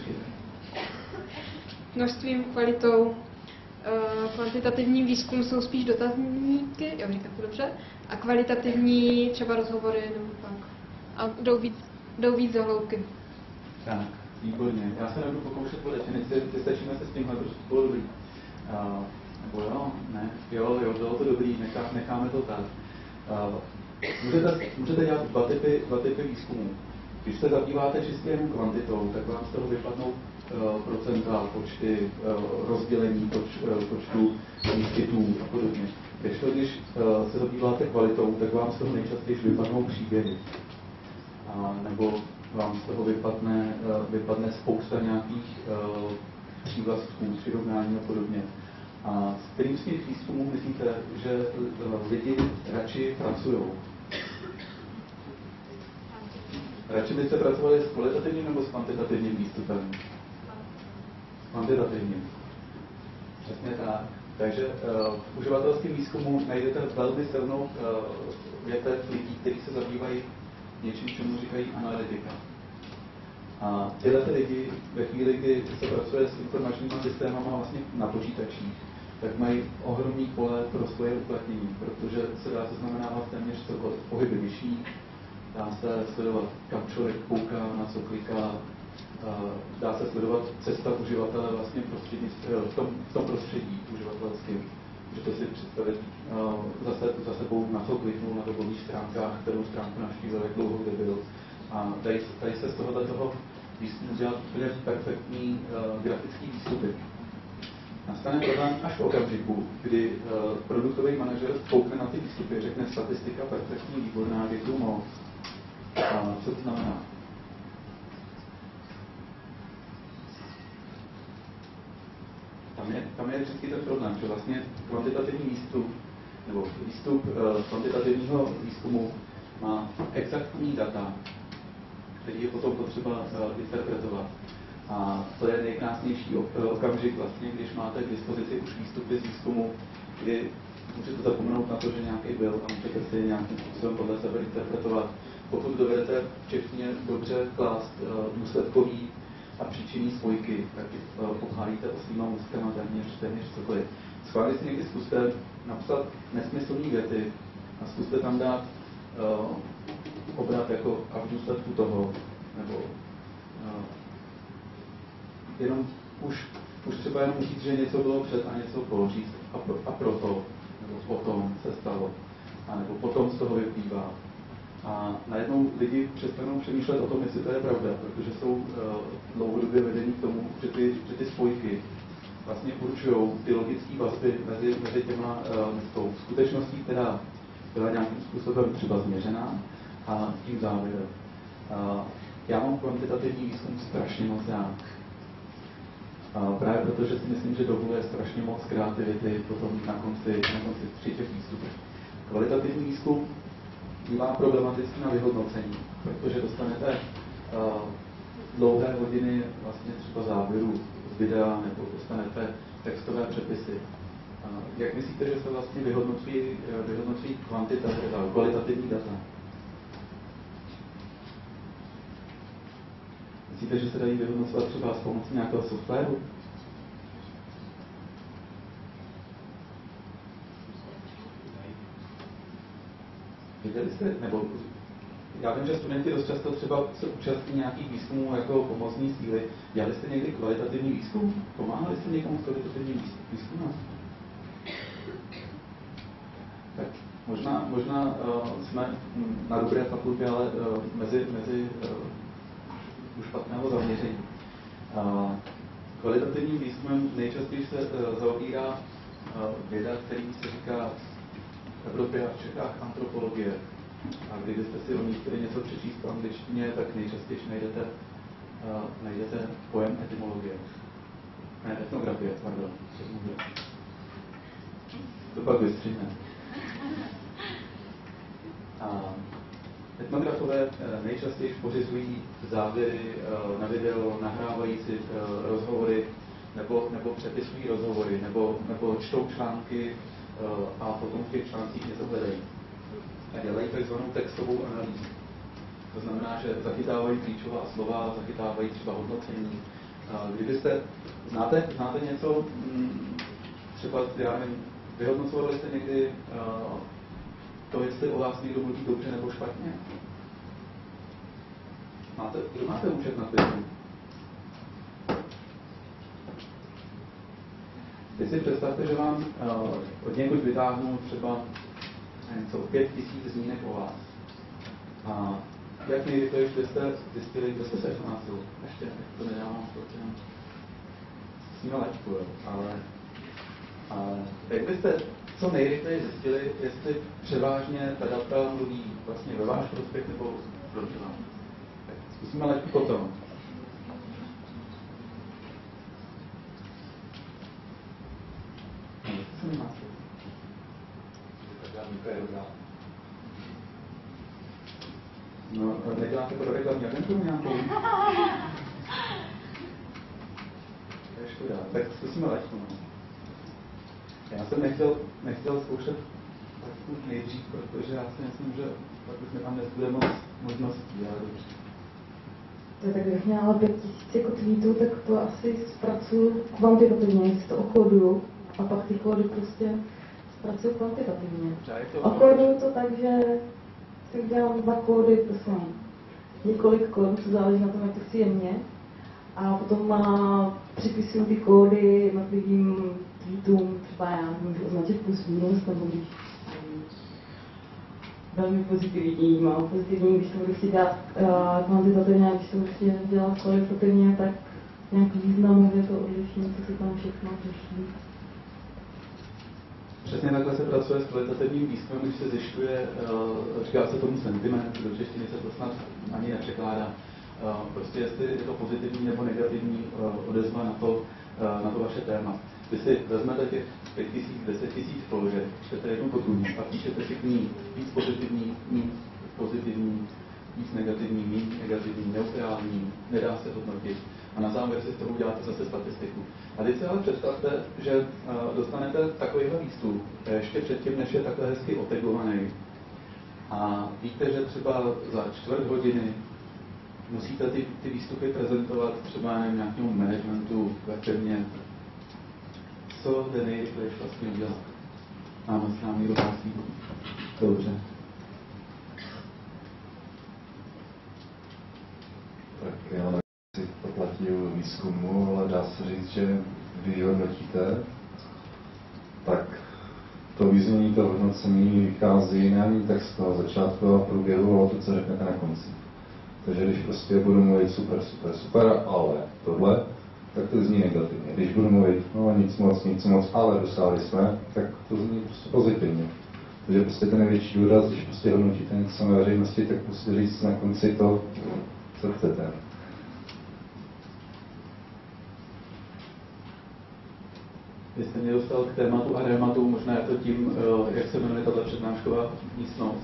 Speaker 11: Množstvím, kvalitou. Kvantitativní výzkum jsou spíš dotazníky, jo, říkám to dobře, a kvalitativní třeba rozhovory nebo tak. A jdou víc za hloubky.
Speaker 2: Tak, výborně. Já se nebudu pokoušet o definici, vystačíme se s tímhle, protože to bylo dobrý. Nebo jo, ne, jo, bylo to dobrý, necháme to tak. Můžete dělat dva typy výzkumů. Když se zabýváte čistě jenom kvantitou, tak vám z toho vypadnou procenta, počty, rozdělení počtu výskytů a podobně. Když se zabýváte kvalitou, tak vám z toho nejčastěji vypadnou příběhy. Nebo vám z toho vypadne spousta nějakých přívlastků, přirovnání a podobně. A s kterým z těch výzkumů myslíte, že lidi radši pracují? Radši byste pracovali s kvalitativním nebo s kvantitativním výstupem? Kvantitativním. Přesně tak. Takže v uživatelském výzkumu najdete velmi silnou větev lidí, kteří se zabývají něčím, čemu říkají analytika. A tyhle lidi ve chvíli, kdy se pracuje s informačními systémama vlastně na počítačích, tak mají ohromný pole pro svoje uplatnění, protože se dá zaznamenávat téměř cokoliv. Pohyby myší, dá se sledovat, kam člověk kouká, na co kliká, dá se sledovat cesta uživatele vlastně v tom prostředí uživatelském. Můžete si představit za sebou, na co kliknul na webových stránkách, kterou stránku navštívil, jak dlouho kde byl. A tady se z tohoto výzkumu dělat úplně perfektní grafický výstupy. Nastane problém až v okamžiku, kdy produktový manažer koukne na ty výstupy, řekne statistika perfektní, výborná, děkuju moc. A co to znamená? Tam je vždycky ten problém, že vlastně kvantitativní výstup, nebo výstup kvantitativního výzkumu má exaktní data, který je potom potřeba interpretovat. A to je nejkrásnější okamžik vlastně, když máte k dispozici už výstupy z výzkumu, kdy můžete zapomenout na to, že nějaký byl a můžete si nějakým způsobem podle sebe interpretovat. Pokud dovedete v češtině dobře klást důsledkový a příčinný spojky, tak obhájíte oslýma můstkama téměř cokoliv. Schválně si někdy zkuste napsat nesmyslný věty a zkuste tam dát obrat jako a v důsledku toho, nebo jenom už třeba jenom říct, že něco bylo před a něco po, říct a proto, nebo potom se stalo, a nebo potom z toho vyplývá. A najednou lidi přestanou přemýšlet o tom, jestli to je pravda, protože jsou dlouhodobě vedení k tomu, že ty spojky vlastně určují ty logické vazby mezi těma tou skutečností, která byla nějakým způsobem třeba změřená, a tím závěrem. Já mám kvantitativní výzkum strašně moc rád. Právě protože si myslím, že dovoluje strašně moc kreativity potom na konci při těch výstupech. Kvalitativní výzkum bývá problematický na vyhodnocení, protože dostanete dlouhé hodiny vlastně třeba záběru z videa, nebo dostanete textové přepisy. Jak myslíte, že se vlastně vyhodnocují kvantita, kvalitativní data? Myslíte, že se dají vyhodnocovat třeba s pomocí nějakého softwaru? Viděli jste, nebo já vím, že studenti dost často třeba se účastní nějakých výzkumů jako pomocní síly. Dělali jste někdy kvalitativní výzkum? Pomáhali jste někomu s kvalitativním výzkumem? Tak možná jsme na dobré fakultě, ale mezi u špatného zaměření. Kvalitativním výzkumem nejčastěji se zaobírá věda, který se říká v Evropě a v Čechách antropologie. A kdybyste si o ní chtěli něco přečíst v angličtině, tak nejčastěji najdete pojem etymologie. Ne, etnografie, pardon. To pak vystřihne. Etnografové nejčastěji pořizují závěry na video, nahrávají si rozhovory, nebo přepisují rozhovory, nebo čtou články a potom v těch článcích něco hledají. A dělají takzvanou textovou analýzu. To znamená, že zachytávají klíčová slova, zachytávají třeba hodnocení. Kdybyste znáte něco, třeba vyhodnocovali jste někdy to, jestli o vás někdo mluví dobře nebo špatně? Kdo máte účet na Twitteru? Teď si představte, že vám od někud vytáhnou třeba 5000 zmínek o vás. A jak nejrychleji jste zjistili, kdo jste se hlásil? Ještě to nedávám s nimi laťku, ale jak byste co nejrychleji zjistili, jestli převážně ta data mluví vlastně ve váš prospěch nebo proti vám? Tak zkusíme laťku potom. Co mi máte? No, neděláte pro reklamní agenturu nějakou? To je škoda. Tak zkusíme laťku. No. Já jsem nechtěl zkoušet tak nejdřív, protože já si myslím, že pak už mi tam nezbude moc možností, ale dobře.
Speaker 1: To je tak, kdybych měla ale 5000 jako tweetů, tak to asi zpracuju kvantitativně, si to okóduju a pak ty kódy prostě zpracuju kvantitativně. Okóduju to tak, že si udělám 2 kódy, prostě několik kódů, co záleží na tom, jak to chci jemně. A potom připisuju ty kódy jednotlivým tweetům, třeba já můžu označit plus minus, nebo když velmi pozitivní, mám pozitivní, když to budu chtít dělat kvantitativně, a když to budu chtít dělat kvalitativně, tak nějak významově to odliším, co se tam všechno řeší.
Speaker 2: Přesně takhle se pracuje s kvalitativním výzkumem, když se zjišťuje, říká se tomu sentiment, do češtiny se to snad ani nepřekládá. Prostě jestli je to pozitivní nebo negativní odezva na to vaše téma. Vy si vezmete těch 5000, 10 000 položek, čtete jednu po druhé a píšete si k ní víc pozitivní, víc negativní, méně negativní, neutrální, nedá se hodnotit. A na závěr si z toho uděláte zase statistiku. A teď si ale představte, že dostanete takovýhle výstup ještě předtím, než je takhle hezky otegovaný. A víte, že třeba za 4 hodiny musíte ty výstupy prezentovat třeba nějakému managementu ve firmě. Co jde nejrychleji vlastně udělat? Máme s námi rozhlasí. Dobře.
Speaker 9: Tak já nevím, jestli to platí o výzkumu, ale dá se říct, že vy hodnotíte, tak to význění, to hodnocení vychází ne ani tak z toho začátku a průběhu, ale to, co řeknete na konci. Takže když prostě budu mluvit super, ale tohle, tak to zní negativně. Když budu mluvit, no nic moc, ale dosáhli jsme, tak to zní prostě pozitivně. Takže prostě ten největší důraz, když prostě hodnotíte něco na veřejnosti, tak musíte říct na konci to, co chcete.
Speaker 2: Vy jste mě dostal k tématu a rématu, možná je to tím, jak se jmenuje tato přednášková místnost,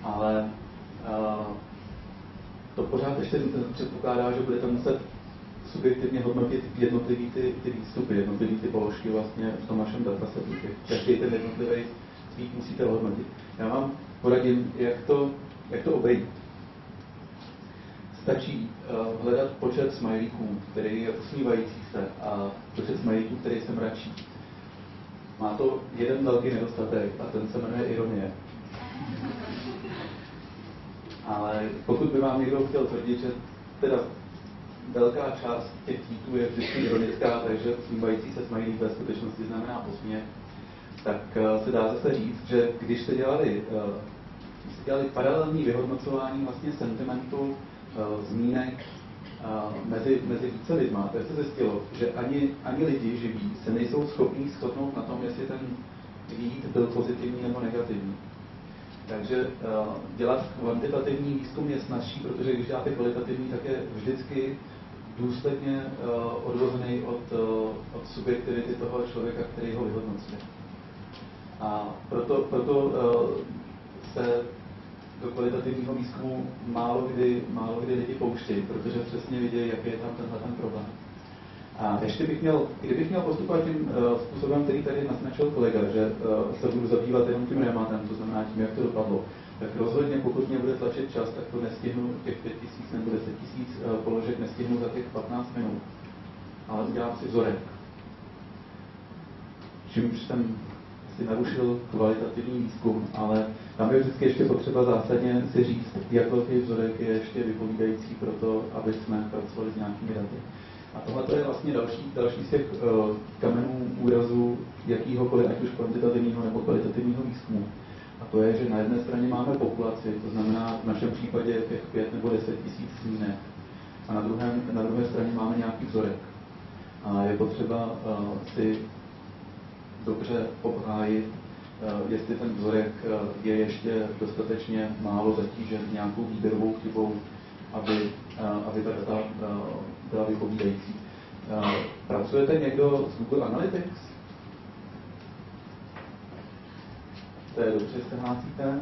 Speaker 2: ale to pořád ještě předpokládá, že budete muset subjektivně hodnotit jednotlivý ty výstupy, jednotlivý ty položky vlastně v tom vašem datasetu. Každý ten jednotlivý tweet musíte hodnotit. Já vám poradím, jak to obejít. Stačí hledat počet smajlíků, který je usmívající se, a počet smajlíků, který se mračí. Má to jeden velký nedostatek a ten se jmenuje ironie. Ale pokud by vám někdo chtěl tvrdit, že teda velká část těch tweetů je vždycky ironická, takže usmívající se smajlík ve skutečnosti znamená posměch, tak se dá zase říct, že když jste dělali paralelní vyhodnocování vlastně sentimentu zmínek mezi více lidma, tak se zjistilo, že ani lidi živí se nejsou schopní shodnout na tom, jestli ten tweet byl pozitivní nebo negativní. Takže dělat kvantitativní výzkum je snazší, protože když děláte kvalitativní, tak je vždycky důsledně odvozený od subjektivity toho člověka, který ho vyhodnocuje. A proto se do kvalitativního výzkumu málo kdy lidi pouštějí, protože přesně vidějí, jaký je tam ten problém. A ještě kdybych měl postupovat tím způsobem, který tady naznačil kolega, že se budu zabývat jenom tím rématem, to znamená tím, jak to dopadlo, tak rozhodně, pokud mě bude tlačit čas, tak to nestihnu těch 5000 nebo 10 000 položek nestihnu za těch 15 minut. Ale udělám si vzorek. Čímž jsem si narušil kvalitativní výzkum, ale tam je vždycky ještě potřeba zásadně si říct, jak velký vzorek je ještě vypovídající pro to, aby jsme pracovali s nějakými daty. A tohle je vlastně další z těch kamenů úrazu jakýhokoliv, ať už kvantitativního nebo kvalitativního výzkumu. A to je, že na jedné straně máme populaci, to znamená v našem případě těch 5 nebo 10 000 zmínek, a na druhé straně máme nějaký vzorek. A je potřeba si dobře obhájit, jestli ten vzorek je ještě dostatečně málo zatížen nějakou výběrovou chybou, aby ta data byla vypovídající. Pracujete někdo s Google Analytics? To je dobře, se hlásíte.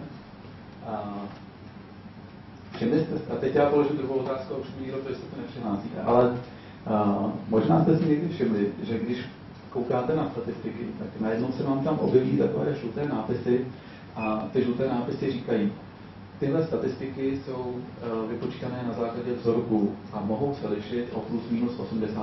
Speaker 2: Všimli jste, a teď já položím druhou otázku a už mi nikdo, že se to nepřihlásíte, ale možná jste si někdy všimli, že když koukáte na statistiky, tak najednou se vám tam objeví takové žluté nápisy a ty žluté nápisy říkají, tyhle statistiky jsou vypočítané na základě vzorku a mohou se lišit o plus minus 80%.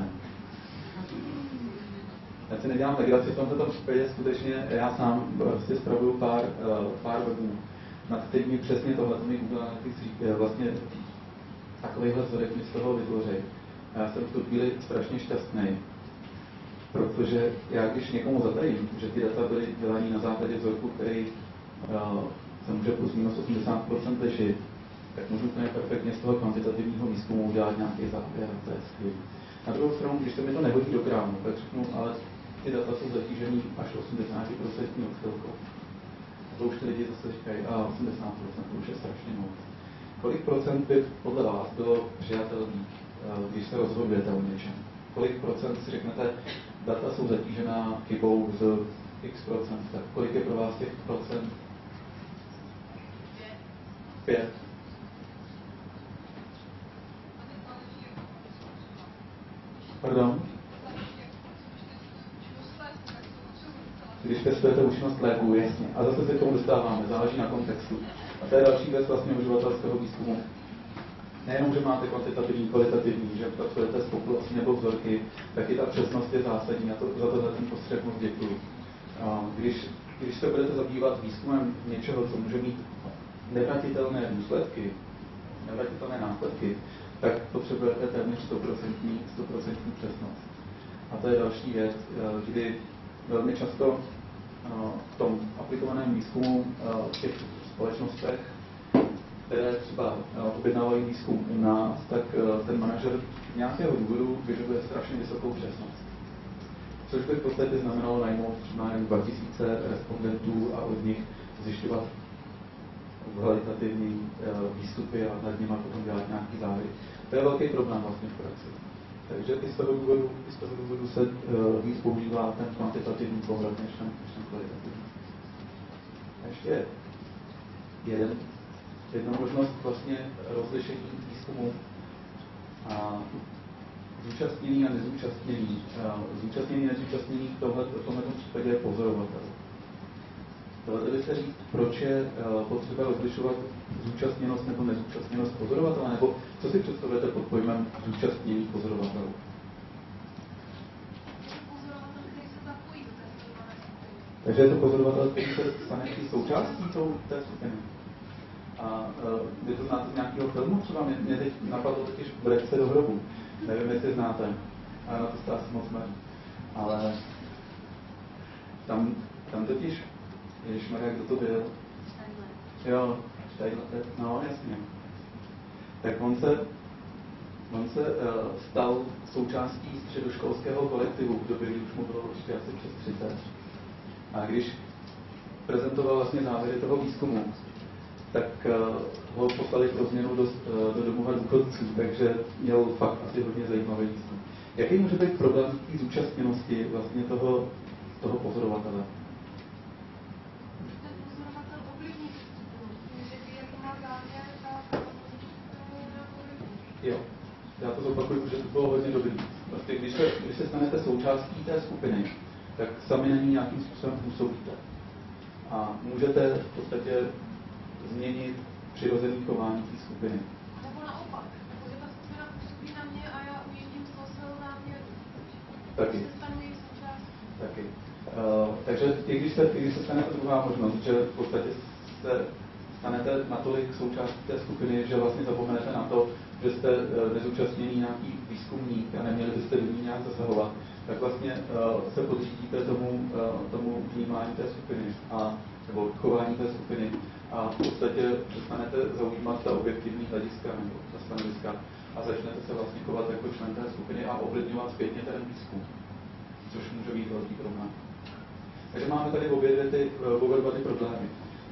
Speaker 2: Já si nedělám legraci, v tomto případě skutečně já sám prostě spravuju pár webů, nad kterými přesně tohle mi Google Analytics říká, vlastně takovýhle vzorek mi z toho vytvoří. A já jsem v tu chvíli strašně šťastný, protože já když někomu zatajím, že ty data byly dělané na základě vzorku, který se může plus minus 80% lišit, tak můžu úplně perfektně z toho kvantitativního výzkumu udělat nějaký závěr a to je skvělý. Na druhou stranu, když se mi to nehodí do krámu, tak řeknu, ale ty data jsou zatížený až 80% odchylkou. A to už ty lidi zase říkají, a 80% to už je strašně moc. Kolik procent by podle vás bylo přijatelných, když se rozhodujete o něčem? Kolik procent si řeknete, data jsou zatížená chybou z x procent, tak kolik je pro vás těch procent? 5. Pardon? Když testujete účinnost léků, jasně. A zase se k tomu dostáváme, záleží na kontextu. A to je další věc vlastně uživatelského výzkumu. Nejenom, že máte kvantitativní, kvalitativní, že pracujete s populací nebo vzorky, tak i ta přesnost je zásadní. A za to zatím postřeh moc děkuji. Když se budete zabývat výzkumem něčeho, co může mít nevratitelné důsledky, nevratitelné následky, tak potřebujete téměř 100% přesnost. A to je další věc, kdy velmi často v tom aplikovaném výzkumu v těch společnostech, které třeba objednávají výzkum u nás, tak ten manažer nějakého důvodu vyžaduje strašně vysokou přesnost. Což by v podstatě znamenalo najmout třeba 2000 respondentů a od nich zjišťovat kvalitativní výstupy a nad nimi potom dělat nějaký závěr. To je velký problém vlastně v praxi. Takže i z toho důvodu se víc používá ten kvantitativní pohled než ten kvalitativní. Ještě jedna možnost vlastně rozlišení výzkumu a zúčastněný a nezúčastněný. Nezúčastněný v tomto případě je pozorovatel. Dovedete byste říct, proč je potřeba rozlišovat zúčastněnost nebo nezúčastněnost pozorovatele, nebo co si představujete pod pojmem zúčastnění pozorovatelů? Takže je to pozorovatel, který se stane i součástí té skupiny. A vy to znáte z nějakého filmu? Třeba mě teď napadlo totiž Vrečce do hrobu. Nevím, jestli znáte. A na to jste asi moc mladí. Ale tam totiž, ježišmarja, kdo to byl? Jo, Steidler, no jasně. Tak on se stal součástí středoškolského kolektivu v době, kdy už mu bylo určitě asi přes 30. A když prezentoval vlastně závěry toho výzkumu, tak ho poslali pro změnu do domova důchodců, takže měl fakt asi hodně zajímavý výzkum. Jaký může být problém té zúčastněnosti vlastně toho pozorovatele?
Speaker 3: Ten pozorovatel ovlivní jaký má záměr, tak
Speaker 2: Jo, já to zopakuju, že to bylo hodně dobrý. Prostě když se stanete součástí té skupiny, tak sami na ní nějakým způsobem působíte. A můžete v podstatě změnit přirozený chování té skupiny.
Speaker 3: nebo naopak, že ta skupina působí na mě a já uvidím z toho svého záměru.
Speaker 2: Taky.
Speaker 3: Se stanu jejich součástí.
Speaker 2: Taky. Takže když se stane ta druhá možnost, že v podstatě se stanete natolik součástí té skupiny, že vlastně zapomenete na to, že jste nezúčastněný nějaký výzkumník a neměli byste do ní nějak zasahovat, tak vlastně se podřídíte tomu vnímání té skupiny nebo chování té skupiny a v podstatě přestanete zaujímat ta objektivní hlediska nebo ta stanoviska a začnete se vlastně chovat jako člen té skupiny a ovlivňovat zpětně ten výzkum, což může být velký problém. Takže máme tady oba dva ty problémy.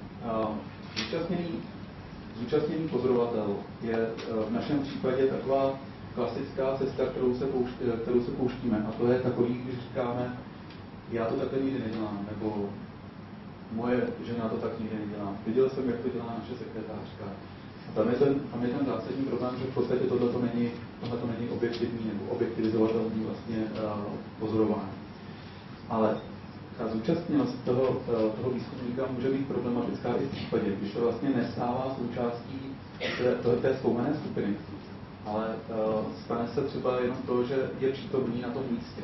Speaker 2: Zúčastněný pozorovatel je v našem případě taková klasická cesta, kterou se pouštíme. A to je takový, když říkáme, já to takhle nikdy nedělám, nebo moje žena to tak nikdy nedělá. Viděl jsem, jak to dělá naše sekretářka. A tam je ten zásadní problém, že v podstatě tohle není objektivní nebo objektivizovatelný vlastně pozorování. Ale ta zúčastněnost toho výzkumníka může být problematická i v případě, když to vlastně nestává součástí té zkoumané skupiny. Ale stane se třeba jenom to, že je přítomný na tom místě.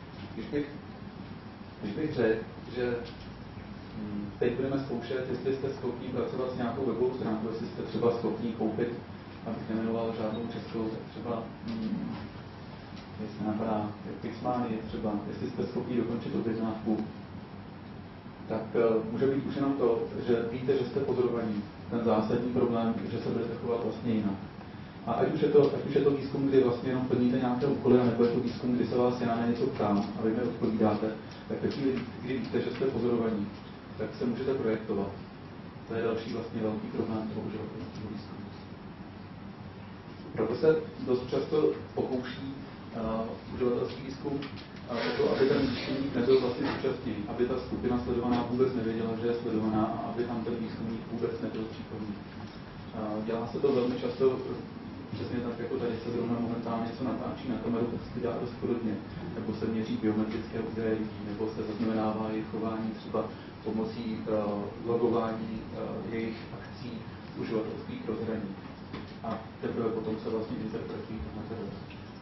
Speaker 2: Když bych řekl, že teď budeme zkoušet, jestli jste schopni pracovat s nějakou webovou stránkou, jestli jste třeba schopni koupit, abych nemenoval žádnou českou, třeba jestli napadá Pixmany, třeba jestli jste schopni dokončit objednávku, tak může být už jenom to, že víte, že jste pozorovaní. Ten zásadní problém, že se budete chovat vlastně jinak. A ať už je to výzkum, kdy vlastně jenom plníte nějaké úkoly, nebo je to výzkum, kdy se vás já na něco ptám a vy mi odpovídáte, tak taky, kdy víte, že jste pozorovaní, tak se můžete projektovat. To je další vlastně velký problém toho uživatelského výzkumu. Proto se dost často pokouší uživatelský výzkum to, aby ten výzkumník nebyl vlastně současný, aby ta skupina sledovaná vůbec nevěděla, že je sledovaná a aby tam ten výzkumník vůbec nebyl přítomný. Dělá se to velmi často, přesně tak, jako tady se zrovna momentálně něco natáčí na kameru, tak se to dělá dost podobně. Nebo se měří biometrické údaje lidí, nebo se zaznamenává jejich chování třeba pomocí logování jejich akcí v uživatelských rozhraní. A teprve potom se vlastně interpretují ty metody.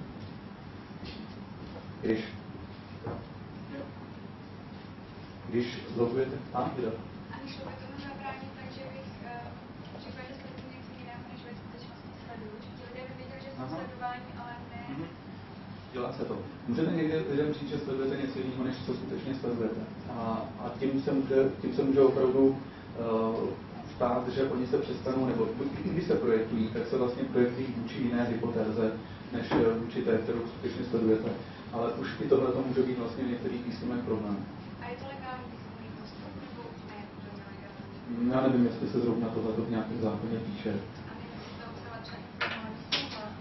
Speaker 2: Když logujete, kde?
Speaker 3: A když to tomu zabránit, takže bych řekla, že sleduju něco jiného, než ve skutečnosti sleduju. Že ti lidé by věděli, že jsou sledování, ale ne.
Speaker 2: Dělá se to. Můžete někdy lidem říct, že sledujete něco jiného, než co skutečně sledujete. A tím se může opravdu stát, že oni se přestanou, nebo když se projektují, tak se vlastně projektují vůči jiné hypotéze, než vůči té, kterou skutečně sledujete. Ale už i tohle to může být vlastně v některých výzkumech problém.
Speaker 3: A je to legální výzkumný postup, nebo ne?
Speaker 2: Já nevím, jestli se zrovna tohle v nějakém zákoně píše.
Speaker 3: A nemusíte obsahovat třeba informovaný souhlas?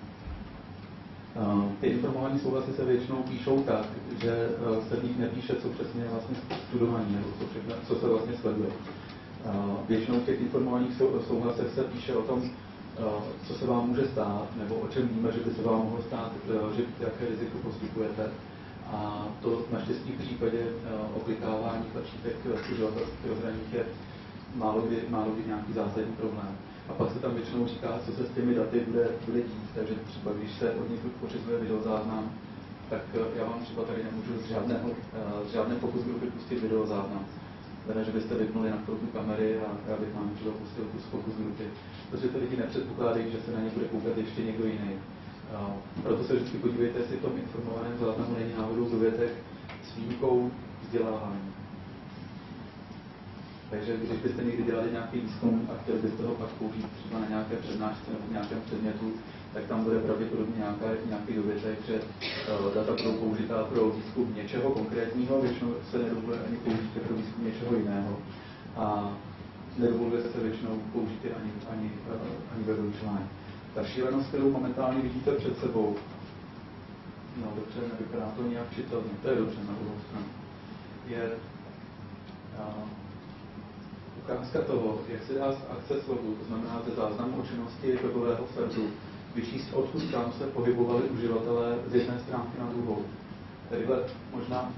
Speaker 2: Ty informované souhlasy se většinou píšou tak, že se v nich nepíše, co přesně je vlastně studovaný, nebo co se vlastně sleduje. Většinou v těch informovaných souhlasech se píše o tom, co se vám může stát, nebo o čem víme, že by se vám mohlo stát, že jaké riziko postupujete. A to naštěstí v případě oklikávání tlačítek uživatelských rozhraních je málo kdy nějaký zásadní problém. A pak se tam většinou říká, co se s těmi daty bude dít, takže třeba když se od nich pořizuje videozáznam, tak já vám třeba tady nemůžu z žádné fokus grupy pustit videozáznam. Teda, že byste vypnuli na chvilku kamery a já bych vám třeba pustil tu z fokus grupy, protože ty lidi nepředpokládají, že se na ně bude koukat ještě někdo jiný. Proto se vždycky podívejte, jestli v tom informovaném záznamu není náhodou dovětek s výjimkou vzdělávání. Takže když byste někdy dělali nějaký výzkum a chtěli byste ho pak použít třeba na nějaké přednášce nebo v nějakém předmětu, tak tam bude pravděpodobně nějaký dovětek, že data budou použitá pro výzkum něčeho konkrétního, většinou se nedovoluje ani použít pro výzkum něčeho jiného. A nedovoluje se většinou použít ani ve vyučování. Ta šílenost, kterou momentálně vidíte před sebou, no dobře, nevypadá to nějak čitelně, to je dobře na druhou stranu, je ukázka toho, jak se dá z access logu, to znamená ze záznamu o činnosti webového serveru, vyčíst, odkud tam se pohybovali uživatelé z jedné stránky na druhou. Tadyhle možná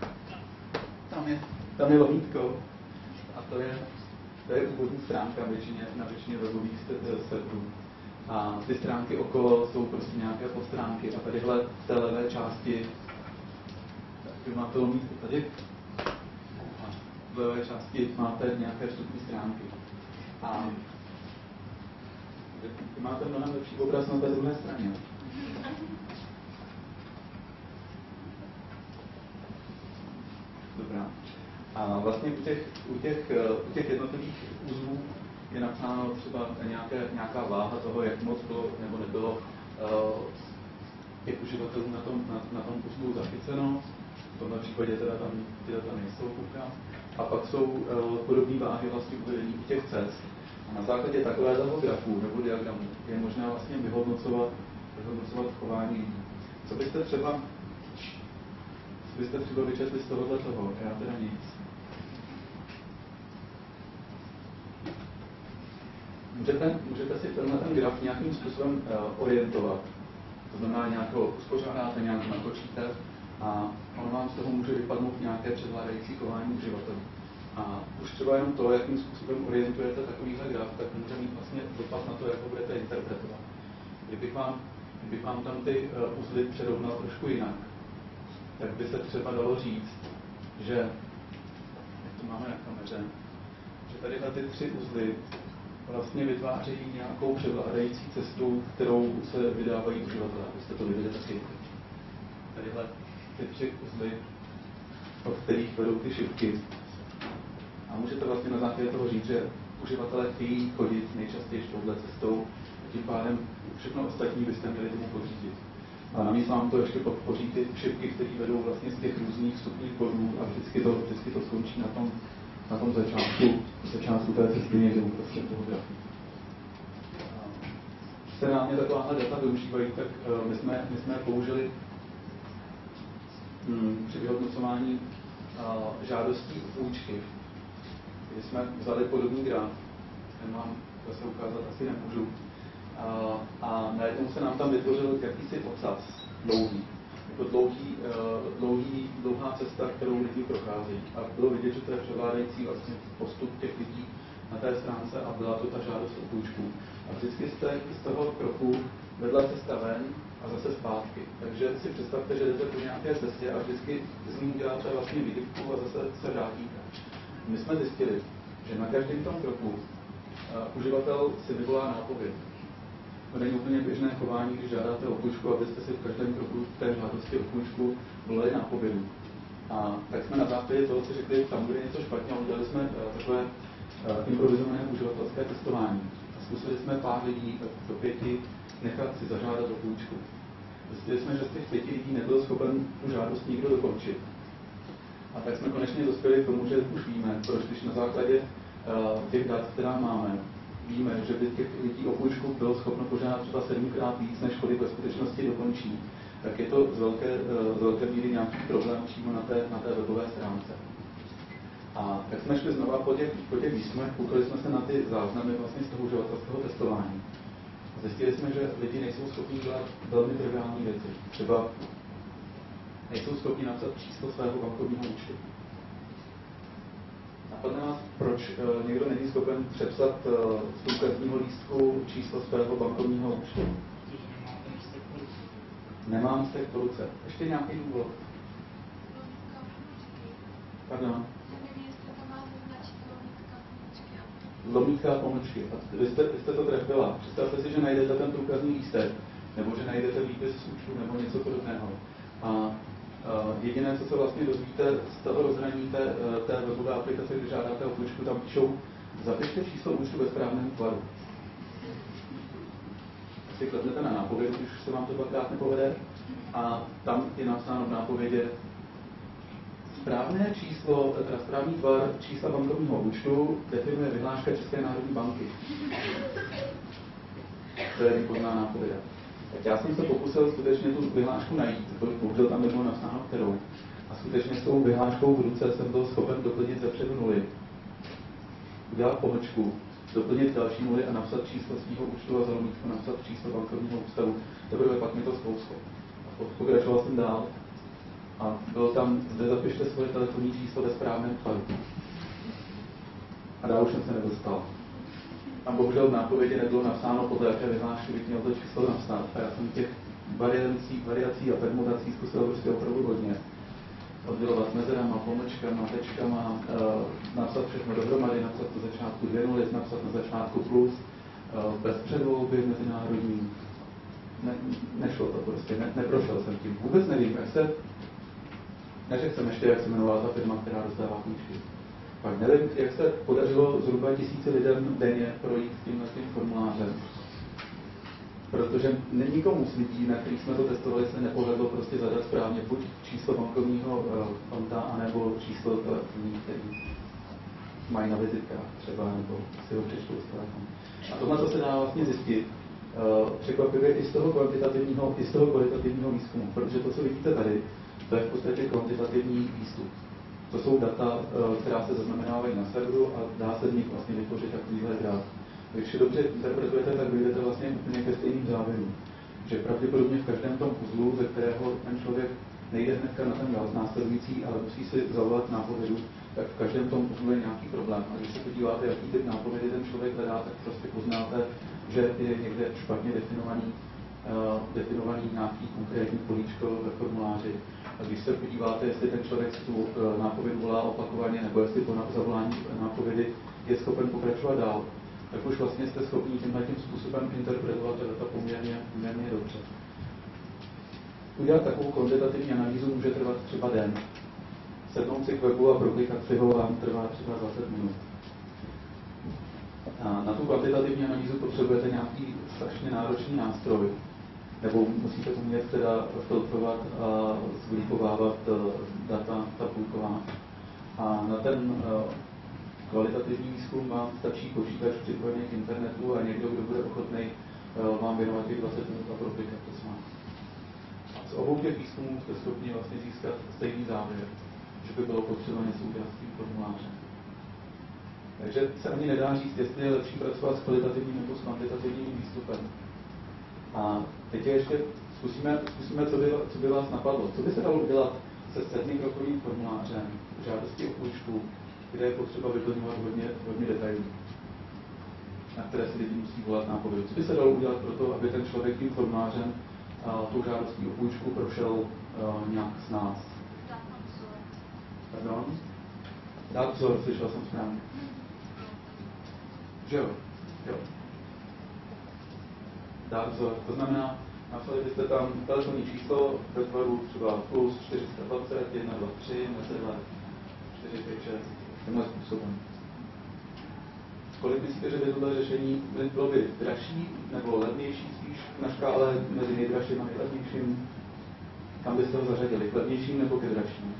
Speaker 2: tam je lomítko a to je úvodní stránka na většině webových serverů. A ty stránky okolo jsou prostě nějaké podstránky a tadyhle v té levé části, tak máte lomítko tady, v levé části máte nějaké vstupní stránky. A vy máte mnohem lepší obraz na té druhé straně. Dobrá. A vlastně u těch jednotlivých uzlů je napsáno třeba nějaká váha toho, jak moc bylo nebo nebylo těch uživatelů na tom uzlu zachyceno. V tomhle případě teda tam ty data nejsou, koukám. A pak jsou podobné váhy vlastně uvedení u těch cest. A na základě takového grafu nebo diagramu je možné vlastně vyhodnocovat chování lidí. Co byste třeba vyčetli z tohohle toho? Já teda nic. Můžete si tenhle ten graf nějakým způsobem orientovat. To znamená, nějakou uspořádáte, nějak natočíte a ono vám z toho může vypadnout nějaké převládající chování uživatelů. A už třeba jenom to, jakým způsobem orientujete takovýhle graf, tak může mít vlastně dopad na to, jak ho budete interpretovat. Kdybych vám tam ty uzly přerovnal trošku jinak, tak by se třeba dalo říct, že, jak to máme na kameře, že tady na ty tři uzly vlastně vytvářejí nějakou převládající cestu, kterou se vydávají uživatelé. Abyste to viděli taky. Tadyhle ty tři uzly, od kterých vedou ty šipky. A můžete vlastně na základě toho říct, že uživatelé chtějí chodit nejčastěji touhle cestou a tím pádem všechno ostatní byste měli tomu podřídit. A navíc vám to ještě podpoří ty šipky, které vedou vlastně z těch různých vstupních bodů a vždycky to skončí na tom začátku té cesty někde uprostřed toho grafu. Když se nám takováhle data využívají, tak my jsme použili při vyhodnocování žádostí o půjčky, kdy jsme vzali podobný graf, ten vám zase ukázat asi nemůžu, a najednou se nám tam vytvořil jakýsi ocas dlouhý. Jako dlouhá cesta, kterou lidi procházejí. A bylo vidět, že to je převládající vlastně postup těch lidí na té stránce a byla to ta žádost o půjčku. A vždycky jste z toho kroku vedla cesta ven a zase zpátky. Takže si představte, že jdete po nějaké cestě a vždycky z ní uděláte vlastně výdybku a zase se vrátíte. My jsme zjistili, že na každém tom kroku uživatel si vyvolá nápověd. To není úplně běžné chování, když žádáte o půjčku, abyste si v každém kroku té žádosti o půjčku volali nápovědu. A tak jsme na základě toho si řekli, tam bude něco špatně a udělali jsme takové improvizované uživatelské testování. A zkusili jsme pár lidí do 5 nechat si zažádat o půjčku. Zjistili jsme, že z těch 5 lidí nebyl schopen tu žádost nikdo dokončit. A tak jsme konečně dospěli k tomu, že už víme, proč když na základě těch dat, která máme, víme, že by těch lidí o půjčku bylo schopno požádat třeba 7krát víc, než kolik ve skutečnosti dokončí, tak je to z velké míry nějaký problém přímo na té webové stránce. A tak jsme šli znova po těch výzkumech, koukali jsme se na ty záznamy vlastně z toho uživatelského testování. Zjistili jsme, že lidi nejsou schopni dělat velmi triviální věci. Třeba nejsou schopni napsat číslo svého bankovního účtu. Napadne vás, proč někdo není schopen přepsat z průkazního lístku číslo svého bankovního účtu? Nemám vztek po ruce. Ještě nějaký důvod? Pardon? Lomítka a pomlčky. A vy jste to trefila. Představte si, že najdete ten průkazní lístek, nebo že najdete výpis z účtu, nebo něco podobného. A jediné, co se vlastně dozvíte z toho rozhraní té webové aplikace, když žádáte o půjčku, tam píšou, zapište číslo účtu ve správném tvaru. Si klepnete na nápovědu, když se vám to dvakrát nepovede, a tam je napsáno v nápovědě správné číslo, teda správný tvar čísla bankovního účtu definuje vyhláška České národní banky. To je výborná nápověda. Tak já jsem se pokusil skutečně tu vyhlášku najít, bohužel tam nebylo napsáno kterou. A skutečně s tou vyhláškou v ruce jsem byl schopen doplnit zepředu nuly. Udělat pomlčku, doplnit další nuly a napsat číslo svého účtu a za lomítko napsat číslo bankovního ústavu. Teprve pak mi to zkoušelo. Pokračoval jsem dál a bylo tam, zde zapište svoje telefonní číslo ve správném tvaru. A dál už jsem se nedostal. Tam bohužel v nápovědi nebylo napsáno, podle jaké vyhlášky bych měl to číslo napsat. A já jsem těch variací a permutací zkusil prostě opravdu hodně. Oddělovat mezerama, pomlčkama, tečkama, napsat všechno dohromady, napsat na začátku 2 nuly, napsat na začátku plus, bez předvolby mezinárodní. Nešlo to prostě, neprošel jsem tím. Vůbec nevím, neřekl jsem ještě, jak se jmenovala ta firma, která rozdává knížky. Pak nevím, jak se podařilo zhruba 1000 lidem denně projít tím formulářem. Protože nikomu z lidí, na kterých jsme to testovali, se nepovedlo prostě zadat správně buď číslo bankovního konta, anebo číslo telefonní, který mají na vizitkách třeba, nebo si ho přečtou z telefonu. A tohle se dá vlastně zjistit překvapivě i z toho kvantitativního, i z toho kvalitativního výzkumu, protože to, co vidíte tady, to je v podstatě kvantitativní výstup. To jsou data, která se zaznamenávají na serveru a dá se z nich vlastně vytvořit takovýhle graf. Když je dobře interpretujete, tak vyjdete vlastně úplně ke stejným závěrům. Že pravděpodobně v každém tom uzlu, ze kterého ten člověk nejde hnedka na ten následující, ale musí si zavolat nápovědu, tak v každém tom uzlu je nějaký problém. A když se podíváte, jaký typ nápovědy ten člověk hledá, tak prostě poznáte, že je někde špatně definovaný nějaký konkrétní políčko ve formuláři. A když se podíváte, jestli ten člověk si tu nápovědu volá opakovaně, nebo jestli po zavolání nápovědy je schopen pokračovat dál, tak už vlastně jste schopni tím způsobem interpretovat data poměrně dobře. Udělat takovou kvantitativní analýzu může trvat třeba den. Sednout si k webu a proklikat si ho vám trvá třeba 20 minut. A na tu kvantitativní analýzu potřebujete nějaký strašně náročný nástroj, nebo musíte umět teda filtrovat a zgrupovávat data tabulková. A na ten kvalitativní výzkum vám stačí počítač připojený k internetu a někdo, kdo bude ochotný vám věnovat těch 20 minut a proklikat to s vámi. Z obou těch výzkumů jste schopni vlastně získat stejný závěr, že by bylo potřeba něco udělat s tím formulářem. Takže se ani nedá říct, jestli je lepší pracovat s kvalitativním nebo s kvantitativním výstupem. A teď ještě zkusíme co by vás napadlo. Co by se dalo udělat se 7krokovým formulářem žádosti o půjčku, kde je potřeba vyplňovat hodně detailů, na které si lidi musí volat nápovědu. Co by se dalo udělat pro to, aby ten člověk tím formulářem tou žádostí o půjčku prošel nějak s nás? Pardon? Dát vzor, slyšel jsem správně. Že jo? Jo. Dát vzor. To znamená, napsali byste tam telefonní číslo ve tvaru třeba plus 420, 1, 2, 3, 4, 5, 6. Tímhle způsobem. Kolik myslíte, že by tohle řešení bylo by dražší nebo levnější spíš na škále mezi nejdražším a nejlevnějším? Kam byste ho zařadili? K levnějším nebo ke dražším?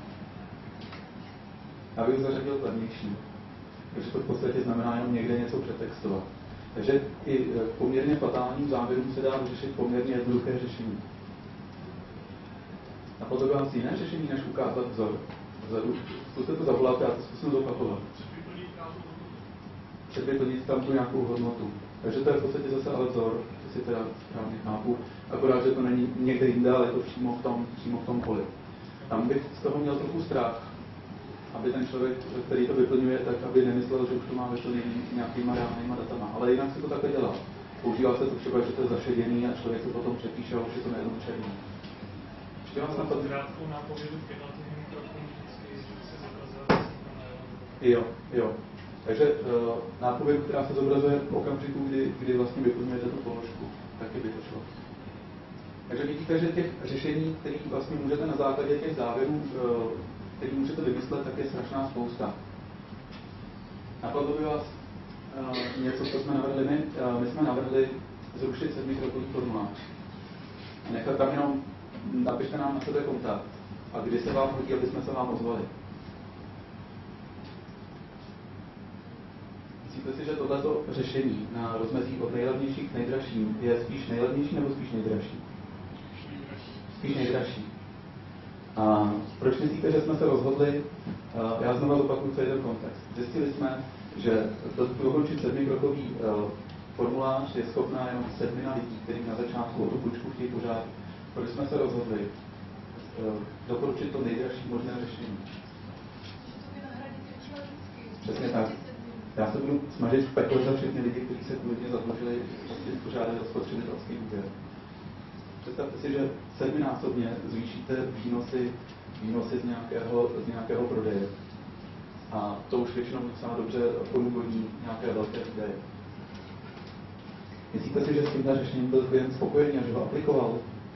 Speaker 2: Já bych ho zařadil k levnějším, protože to v podstatě znamená jenom někde něco přetextovat. Takže i k poměrně fatálním závěrům se dá vyřešit poměrně jednoduché řešení. Napadlo by vás jiné řešení, než ukázat vzor? Zkuste to zavolat, já to zkusím zopakovat. Předvyplnit tam tu nějakou hodnotu. Takže to je v podstatě zase ale vzor, jestli teda správně chápu, akorát, že to není někde jinde, ale je to přímo v tom poli. Tam bych z toho měl trochu strach, aby ten člověk, který to vyplňuje, tak aby nemyslel, že už to má vyplněný nějakýma reálnýma datama. Ale jinak se to takhle dělá. Používá se to třeba, že to je zašeděný a člověk to potom přepíše a už je to najednou černý. Ještě vás na to...
Speaker 5: Krátkou nápovědu k jednotlivým krokům vždycky se zobrazuje.
Speaker 2: Jo. Takže nápovědu, která se zobrazuje v okamžiku, kdy vlastně vyplňujete tu položku, taky by to šlo. Takže vidíte, že těch řešení, které vlastně můžete na základě těch závěrů, který můžete vymyslet, tak je strašná spousta. Napadlo by vás něco, co jsme navrhli my? My jsme navrhli zrušit 7krokový formulář. Nechat tam jenom, napište nám na sebe kontakt a kdy se vám hodí, aby jsme se vám ozvali. Myslíte si, že tohleto řešení na rozmezí od nejlevnějších k nejdražším je spíš nejlevnější nebo spíš nejdražší? Spíš nejdražší. A proč myslíte, že jsme se rozhodli, já znovu zopakuju celý ten kontext. Zjistili jsme, že dokončit 7krokový formulář je schopná jenom 7 lidí, kteří na začátku o tu půjčku chtějí požádat. Proč jsme se rozhodli doporučit to nejdražší možné řešení? Přesně tak. Já se budu snažit v pekle za všechny lidi, kteří se kvůli zadlužili, prostě požádali o spotřebitelský úvěr. Představte si, že 7násobně zvýšíte výnosy z nějakého prodeje. A to už většinou docela dobře odůvodní nějaké velké výdaje. Myslíte si, že s tímhle řešením byl klient spokojený a že ho aplikoval?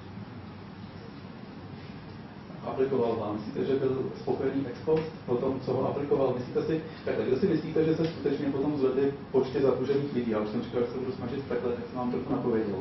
Speaker 2: Aplikoval vám. Myslíte, že byl spokojený ex post po tom, co ho aplikoval? Myslíte si, takhle, kdo si myslíte, že se skutečně potom zvedli počty zadlužených lidí? Já už jsem říkal, že se budu snažit takhle, tak jsem vám trochu napověděl.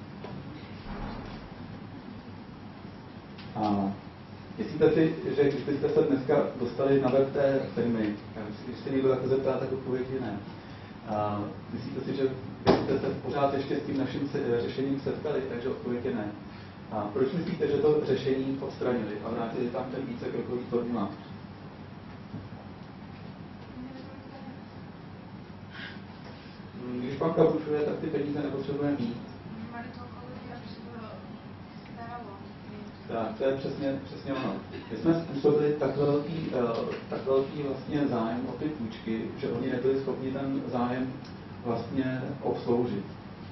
Speaker 2: A myslíte si, že když byste se dneska dostali na web té firmy, když se někdo takhle zeptá, tak odpověď je ne. A myslíte si, že byste se pořád ještě s tím naším řešením setkali, takže odpověď je ne. A proč myslíte, že to řešení odstranili a vrátili tam ten vícekrokový formulář? Když banka půjčuje, tak ty peníze nepotřebujeme mít. Tak, to je přesně ono. My jsme způsobili tak velký vlastně zájem o ty půjčky, že oni nebyli schopni ten zájem vlastně obsloužit.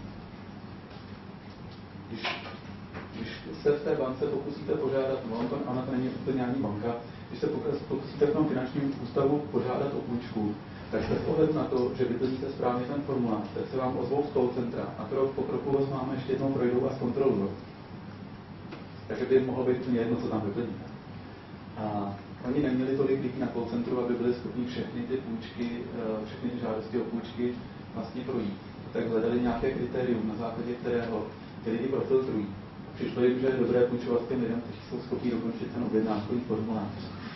Speaker 2: Když se v té bance pokusíte požádat, ona to není úplně ani banka, když se pokusíte v tom finančním ústavu požádat o půjčku, tak bez ohledu na to, že vyplníte správně ten formulář, tak se vám ozvou z call centra a krok po kroku vás máme ještě jednou projdou a zkontrolují. Takže by mohlo být úplně jedno, co tam vyplníte. A oni neměli tolik lidí na call centru, aby byli schopni všechny ty půjčky, všechny ty žádosti o půjčky vlastně projít. Tak hledali nějaké kritérium, na základě kterého ty lidi profiltrují. Přišlo jim, že je dobré půjčovat těm lidem, kteří jsou schopni dokončit ten objednávkový formulář.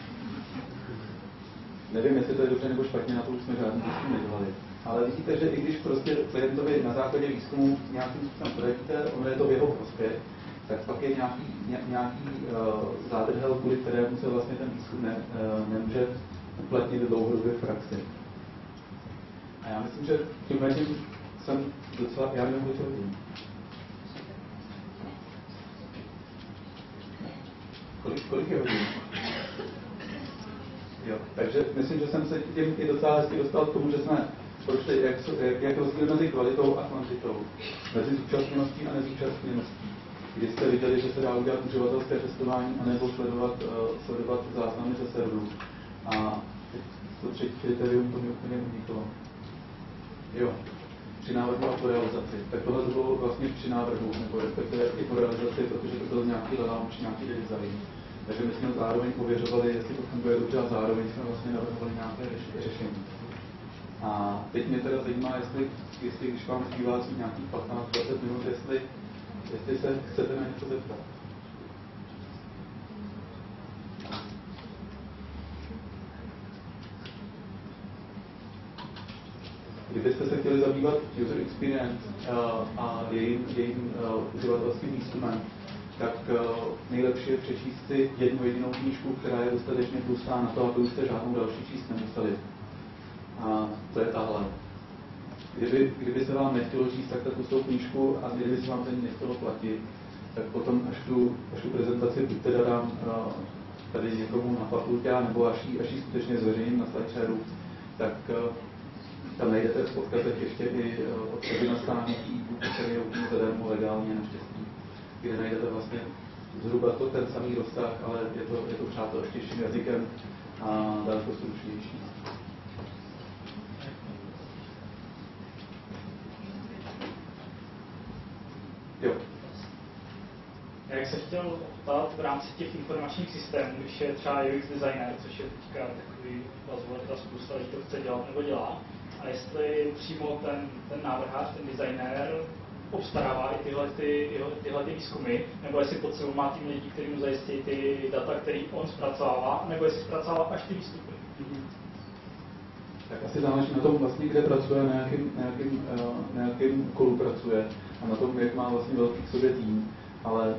Speaker 2: Nevím, jestli to je dobře nebo špatně, na to už jsme žádný výzkum nedělali. Ale vidíte, že i když prostě klientovi na základě výzkumu nějakým způsobem poradíte, ono je to v jeho prospěch, tak pak je nějaký zádrhel, kvůli kterému se vlastně ten výzkum nemůže uplatnit dlouhodobě v praxi. A já myslím, že tímhle jsem docela, já nevím, co hodím. Kolik je hodin? Jo, takže myslím, že jsem se tím i docela hezky dostal k tomu, že jsme prošli jak rozdíl mezi kvalitou a kvantitou, mezi zúčastněností a nezúčastněností. Kdy jste viděli, že se dá udělat uživatelské testování anebo sledovat záznamy ze serveru. A to třetí kritérium to mi úplně uniklo. Jo, při návrhu a po realizaci. Tak tohle to bylo vlastně při návrhu, nebo respektive i po realizaci, protože to byl nějaký launch, nějaký design. Takže my jsme zároveň pověřovali, jestli to funguje dobře a zároveň jsme vlastně navrhovali nějaké řešení. A teď mě teda zajímá, jestli když vám zbývá nějakých 15-20 minut, jestli se chcete na něco zeptat. Kdybyste se chtěli zabývat user experience a jejím uživatelským výzkumem, tak nejlepší je přečíst si jednu jedinou knížku, která je dostatečně tlustá na to, aby už jste žádnou další číst nemuseli. A to je tahle. kdyby se vám nechtělo číst takto tustou knížku a kdyby se vám za ní nechtělo platit, tak potom, až tu prezentaci buď teda dám tady někomu na fakultě, nebo až ji skutečně zveřejním na SlideShareu, tak tam najdete v odkazech ještě i odkazy na stránky e-booku, který je úplně zadarmo legálně naštěstí, kde najdete vlastně zhruba ten samý rozsah, ale je to přátelštějším jazykem a daleko stručnější. Jo.
Speaker 5: Já bych se chtěl ptát v rámci těch informačních systémů, když je třeba UX designer, což je teďka takový buzzword a spousta lidí to chce dělat nebo dělá, a jestli přímo ten návrhář, ten designer obstarává i tyhle výzkumy, nebo jestli pod sebou má tým lidí, kteří mu zajistí ty data, které on zpracovává, nebo jestli zpracovává až ty výstupy.
Speaker 2: Tak asi záleží na tom vlastně, kde pracuje, na jakém úkolu pracuje a na tom, jak má vlastně velký k sobě tým. Ale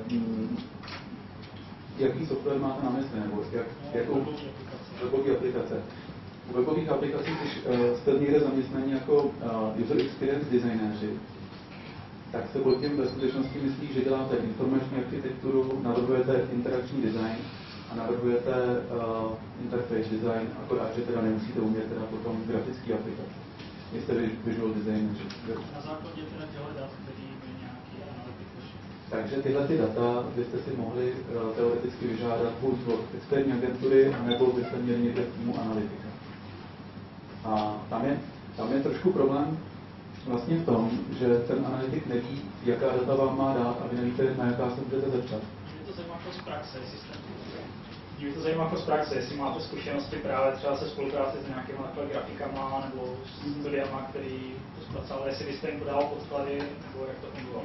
Speaker 2: jaký software máte na mysli, nebo jakou webové aplikace? U webových aplikací, když jste někde zaměstnaní jako user experience designéři, tak se pod tím ve skutečnosti myslí, že děláte informační architekturu, navrhujete interakční design a navrhujete interface design, akorát, že teda nemusíte umět teda potom grafický aplikace. Jste visual designéři.
Speaker 7: Na základě teda těchto dat, který by nějaký analytik.
Speaker 2: Takže tyhle ty data byste si mohli teoreticky vyžádat buď od externí agentury, nebo byste měli někde v týmu analytika. A tam je trošku problém vlastně v tom, že ten analytik neví, jaká data vám má dát a vy nevíte, na jaká se budete zeptat.
Speaker 5: Mě to zajímá jako z praxe, Mě to zajímá jako z praxe, jestli máte zkušenosti právě třeba se spolupráci s nějakými grafikama nebo s studiama, který to zpracovali, jestli byste jim podával podklady, nebo jak to fungovalo.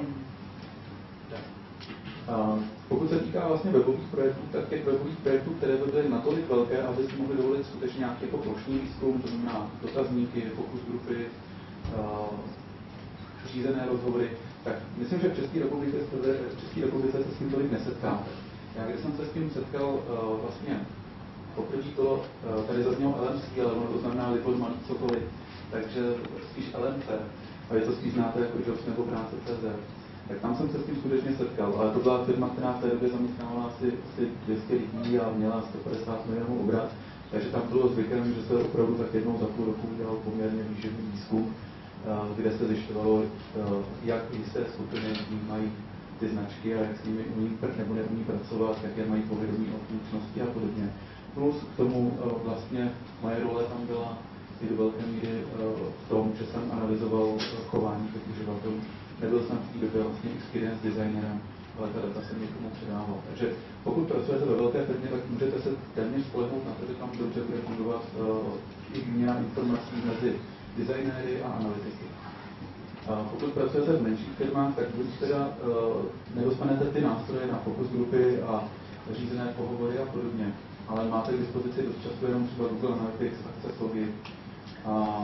Speaker 2: Pokud se týká vlastně webových projektů, tak těch webových projektů, které by byly natolik velké, aby si mohli dovolit skutečně nějaký jako plošný výzkum, to znamená dotazníky, fokus grupy, řízené rozhovory, tak myslím, že v České republice se s tím tolik nesetkáte. Já když jsem se s tím setkal vlastně poprvé to, tady zaznělo LMC, ale ono to znamená Libor malý cokoliv, takže spíš LMC, a vy to spíš znáte jako Jobs nebo práce.cz. Tak tam jsem se s tím skutečně setkal, ale to byla firma, která v té době zaměstnávala asi 200 lidí a měla 150 milionů obrat, takže tam bylo zvykem, že se opravdu tak jednou za půl roku udělal poměrně výživný výzkum, kde se zjišťovalo, jak jisté skupiny mají ty značky a jak s nimi umí nebo neumí pracovat, jaké mají povědomí o funkčnosti a podobně. Plus k tomu vlastně moje role tam byla i do velké míry v tom, že jsem analyzoval chování těch uživatelů. Nebyl jsem v té době vlastně experience designerem, ale ta data jsem někomu předával. Takže pokud pracujete ve velké firmě, tak můžete se téměř spolehnout na to, že tam dobře bude fungovat i výměna informací mezi designéry a analytiky. Pokud pracujete v menších firmách, tak buď teda nedostanete ty nástroje na fokus grupy a řízené pohovory a podobně, ale máte k dispozici dost často jenom třeba Google Analytics, Access.logy a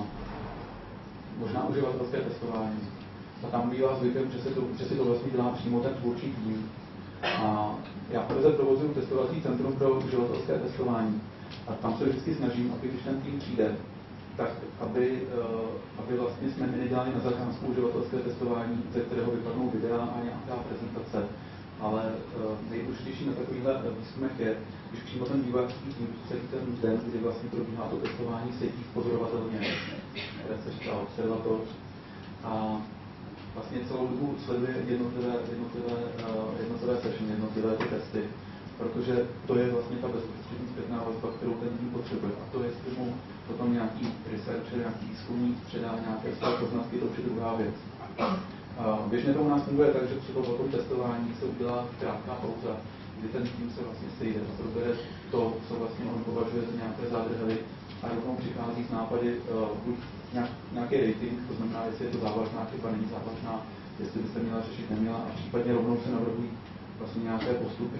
Speaker 2: možná uživatelské testování. A tam bývá zvykem, že si to vlastně dělá přímo ten tvůrčí tým. A já v Praze provozuju testovací centrum pro uživatelské testování. A tam se vždycky snažím, aby když ten tým přijde, tak aby vlastně jsme nedělali na zakázku uživatelské testování, ze kterého vypadnou videa a nějaká prezentace. Ale nejdůležitější na takovýchhle výzkumech je, když přímo ten vývojářský tým celý ten den, kdy vlastně probíhá to testování, sedí pozorovatelně, které se říká observatoř, a vlastně celou dobu sleduje jednotlivé session, jednotlivé ty testy, protože to je vlastně ta bezprostřední zpětná vazba, kterou ten tým potřebuje. A to, jestli mu potom nějaký researcher, nějaký výzkumník předá nějaké své poznatky, to už je druhá věc. Běžně to u nás funguje tak, že třeba po tom testování se udělá krátká pauza, kdy ten tým se vlastně sejde a probere to, co vlastně on považuje za nějaké zádrhely a rovnou přichází z nápady buď nějaký rating, to znamená, jestli je to závažná chyba, není závažná, jestli by se měla řešit, neměla, a případně rovnou se navrhují vlastně nějaké postupy.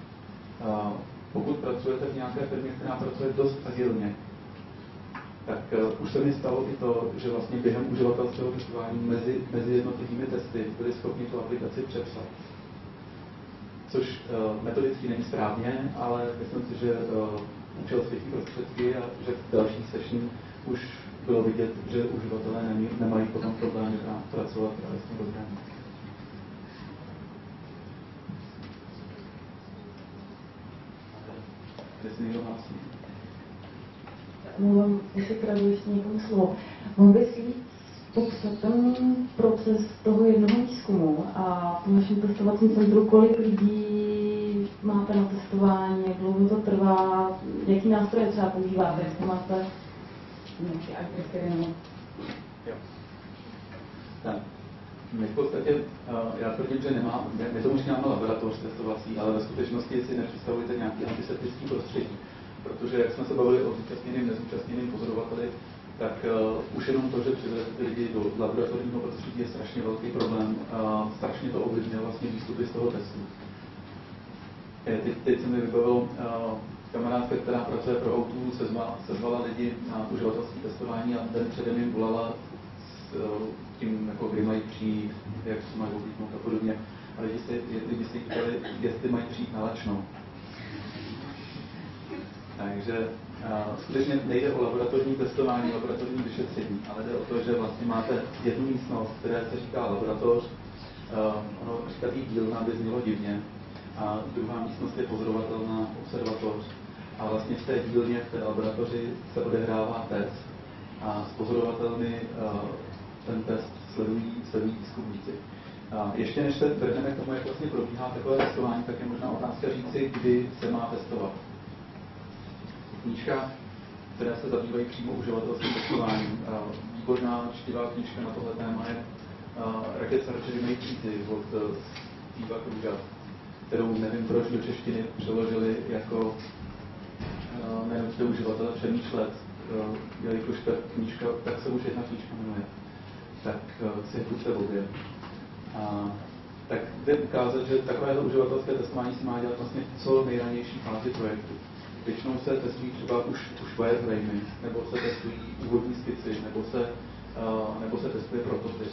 Speaker 2: Pokud pracujete v nějaké firmě, která pracuje dost agilně, tak už se mi stalo i to, že vlastně během uživatelského testování mezi jednotlivými testy byli schopni tu aplikaci přepsat. Což metodicky není správně, ale myslím si, že účel světí prostředky a že v další session už bylo vidět, že uživatelé nemají potom problémy pracovat s tím programem. Kde se někdo hlásí?
Speaker 12: Mluvám, jestli kradu ještě někomu slovo. Mohl bys víc popsat ten proces toho jednoho výzkumu a v našem testovacím centru, kolik lidí máte na testování, jak dlouho to trvá, jaký nástroje třeba používáte, jestli máte nějaké agresivy nebo...
Speaker 2: Tak. My v podstatě, já tvrdím, že my to už máme laboratoř testovací, ale ve skutečnosti si nepředstavujete nějaký antiseptický prostředí. Protože jak jsme se bavili o zúčastněným, nezúčastněným pozorovateli, tak už jenom to, že přivedete lidi do laboratorního prostředí je strašně velký problém. Strašně to ovlivňuje vlastně výstupy z toho testu. Teď se mi vybavilo kamarádka, která pracuje pro O2, sezvala lidi na uživatelské testování a den předem jim volala s tím, jako kdy mají přijít, jak se mají oblíknout a podobně. A lidi si ptali, jestli mají přijít na lačno. Takže skutečně nejde o laboratorní testování, laboratorní vyšetření, ale jde o to, že vlastně máte jednu místnost, která se říká laboratoř, ono říkatý dílna by znělo divně, a druhá místnost je pozorovatelná observatoř. A vlastně v té dílně, v té laboratoři se odehrává test a s pozorovatelmi ten test sledují výzkumníci. Ještě než se vrhneme k tomu, jak vlastně probíhá takové testování, tak je možná otázka říci, kdy se má testovat. Knížka, které se zabývají přímo uživatelským testováním. Výborná čtivá knížka na tohle téma je Rocket Surgery Made Easy od Steva Kruga, kterou nevím proč do češtiny přeložili jako nenuďte uživatele přemýšlet, jelikož ta knížka, tak se už jedna knížka jmenuje, tak si kuďte obě. Tak jde ukázat, že takovéhle uživatelské testování se má dělat vlastně v co nejranější fázi projektu. Většinou se testují třeba už wireframing, nebo se testují úvodní skici, nebo se testuje prototyp.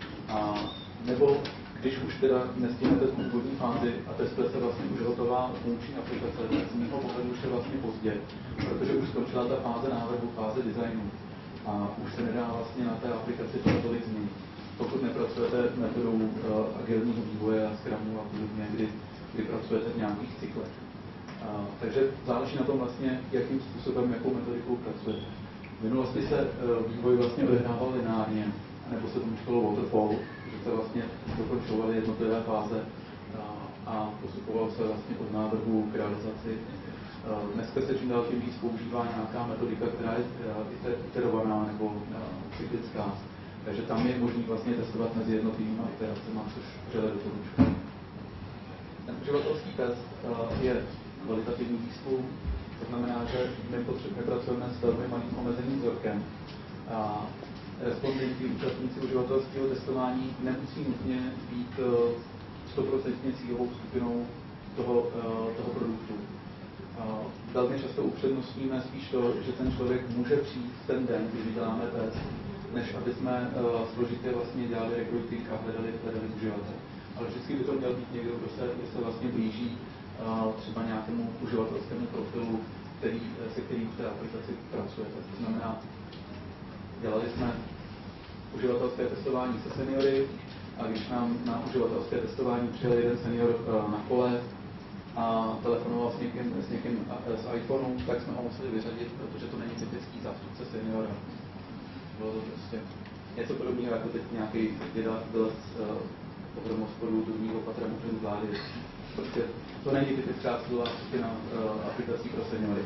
Speaker 2: Nebo když už teda nestihnete tu úvodní fázi a testuje se vlastně už hotová funkční aplikace, tak z mého pohledu už je vlastně pozdě, protože už skončila ta fáze návrhu, fáze designu a už se nedá vlastně na té aplikaci tolik změnit. Pokud nepracujete metodou agilního vývoje a Scrumu a podobně, kdy pracujete v nějakých cyklech. Takže záleží na tom vlastně, jakým způsobem, jakou metodikou pracujete. V minulosti se vývoj vlastně odehrával lineárně, nebo se tomu říkalo waterfall, že se vlastně dokončovaly jednotlivé fáze a postupovalo se vlastně od návrhu k realizaci. Dneska se čím dál tím víc používá nějaká metodika, která je iterovaná nebo cyklická. Takže tam je možné vlastně testovat mezi jednotlivými iteracemi, což vřele doporučuji. Ten uživatelský test je kvalitativní výzkum, to znamená, že my pracujeme s velmi malým omezeným vzorkem. Respondenti, účastníci uživatelského testování nemusí nutně být 100% cílovou skupinou toho produktu. Velmi často upřednostníme spíš to, že ten člověk může přijít ten den, kdy děláme test, než aby jsme složitě vlastně dělali recruiting a hledali uživatele. Ale vždycky by to měl být někdo, kdo se vlastně blíží třeba nějakému uživatelskému profilu, se kterým v té aplikaci pracujete. To znamená, dělali jsme uživatelské testování se seniory a když nám na uživatelské testování přijel jeden senior na kole a telefonoval s někým z iPhoneu, tak jsme ho museli vyřadit, protože to není typický zástupce seniora. Bylo to prostě něco podobného, jako teď nějaký děda byl z pohromospodu druhního patra úřadu vlády. Prostě to není typická cílová skupina aplikací pro seniory.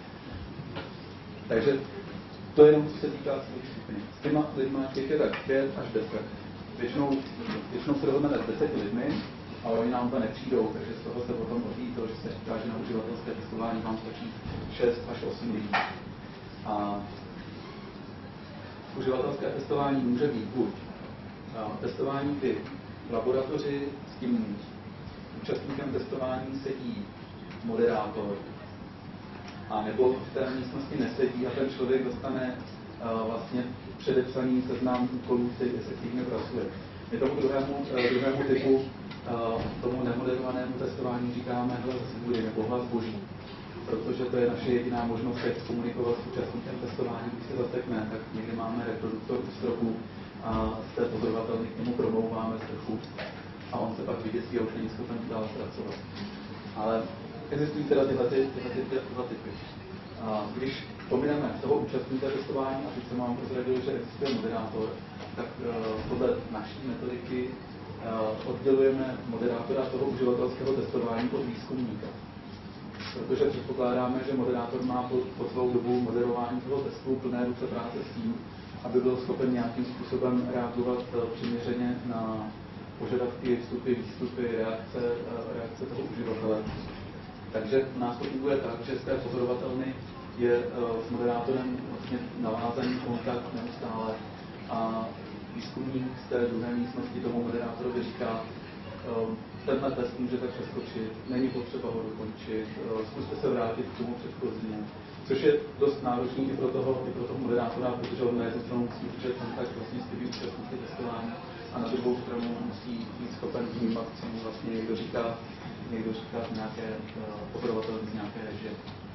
Speaker 2: Takže to je jenom, co se týká cílové skupiny. S těma lidma těch je tak 5 až 10. Většinou se dohodneme s 10 lidmi, ale oni nám to nepřijdou, takže z toho se potom odvíjí to, že se říká, že na uživatelské testování vám stačí 6 až 8 lidí. A uživatelské testování může být buď testování, kdy v laboratoři s tím účastníkem testování sedí moderátor, a nebo v té místnosti nesedí a ten člověk dostane vlastně předepsaný seznam úkolů, se kterými pracuje. My tomu druhému typu, tomu nemoderovanému testování říkáme hlas z hůry nebo hlas boží. protože to je naše jediná možnost, jak komunikovat s účastníkem testování, když se zasekne, tak někdy máme reproduktor u stropu a z té pozorovatelny k němu promlouváme trochu a on se pak vyděsí a už není schopen dál pracovat. Ale existují teda tyhle typy. Když pomineme toho účastníka testování, a teď jsem vám prozradil, že existuje moderátor, tak podle naší metodiky oddělujeme moderátora toho uživatelského testování od výzkumníka. Protože předpokládáme, že moderátor má po celou dobu moderování toho testu plné ruce práce s tím, aby byl schopen nějakým způsobem reagovat přiměřeně na požadavky, vstupy, výstupy, reakce toho uživatele. Takže u nás to funguje tak, že z té pozorovatelny je s moderátorem vlastně navázaný kontakt neustále a výzkumník z té druhé místnosti tomu moderátorovi říká, tenhle test můžete přeskočit, není potřeba ho dokončit, zkuste se vrátit k tomu předchozímu, což je dost náročný i pro toho moderátora, protože on na jednu stranu musí udržet kontakt vlastně s těmi účastníky testování a na druhou stranu musí být schopen vnímat, co mu vlastně někdo říká z nějaké pozorovatelky z nějaké režie.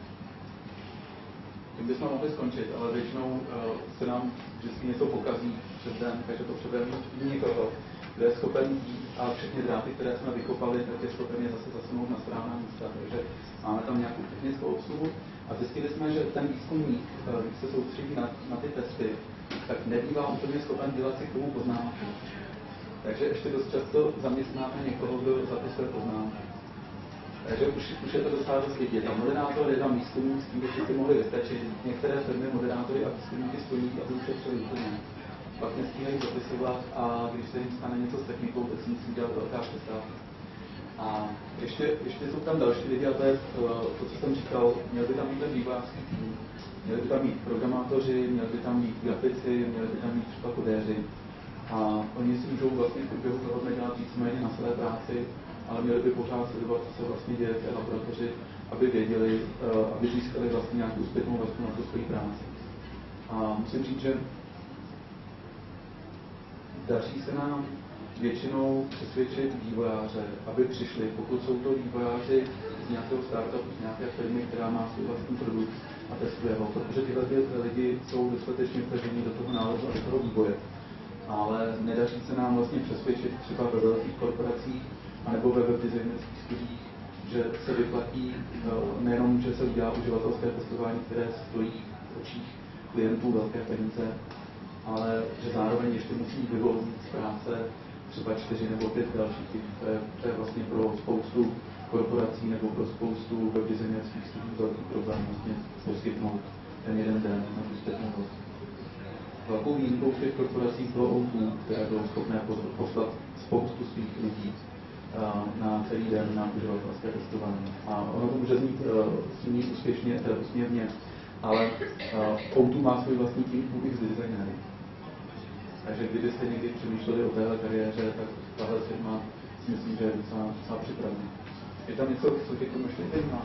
Speaker 2: Tím bychom mohli skončit, ale většinou se nám vždycky něco pokazí přes den, takže potřebujeme mít někoho, kdo je schopen jít a všechny dráty, které jsme vykopali, tak je schopen je zase zasunout na správná místa. Takže máme tam nějakou technickou obsluhu a zjistili jsme, že ten výzkumník, když se soustředí na ty testy, tak nebývá úplně schopen dělat si k tomu poznámky. Takže ještě dost často zaměstnáme někoho, kdo zapisuje poznámky. Takže už je to docela dost vidět. A moderátor je tam výzkumník, s tím by si mohli vystačit. Některé firmy moderátory a výzkumníky stojí a ušetřili úplně. Pak nestíhají zapisovat a když se jim stane něco s technikou, tak si musí dělat velká přestávka. A ještě jsou tam další lidi a to je to, co jsem říkal, měl by tam být ten vývojářský tým, měli by tam být programátoři, měli by tam být grafici, měli by tam být třeba kodéři. A oni si můžou vlastně v průběhu toho dne dělat víceméně na své práci, ale měli by pořád sledovat, co se vlastně děje v té laboratoři, aby věděli, aby získali vlastně nějakou zpětnou vazbu na tu svoji práci. A musím říct, že daří se nám většinou přesvědčit vývojáře, aby přišli, pokud jsou to vývojáři z nějakého startupu, z nějaké firmy, která má svůj vlastní produkt a testuje ho, protože tyhle lidi jsou dostatečně vtažení do toho nálezu a do toho vývoje. Ale nedaří se nám vlastně přesvědčit třeba ve velkých korporacích anebo ve webdesignerských studiích, že se vyplatí nejenom, že se udělá uživatelské testování, které stojí v očích klientů velké peníze, ale že zároveň ještě musí vyvolit z práce třeba 4 nebo 5 dalších lidí. To je vlastně pro spoustu korporací nebo pro spoustu webdesignerských studií velký problém vlastně poskytnout ten jeden den na tu zpětnou vazbu. Velkou výjimkou v těch korporacích bylo O2, které bylo schopné poslat spoustu svých lidí na celý den na uživatelské testování. A ono to může znít úspěšně, teda úsměvně, ale O2 má svůj vlastní tým UX designéry. Takže kdybyste někdy přemýšleli o téhle kariéře, tak tahle firma si myslím, že je docela připravená. Je tam něco, co tě tomu ještě zajímá?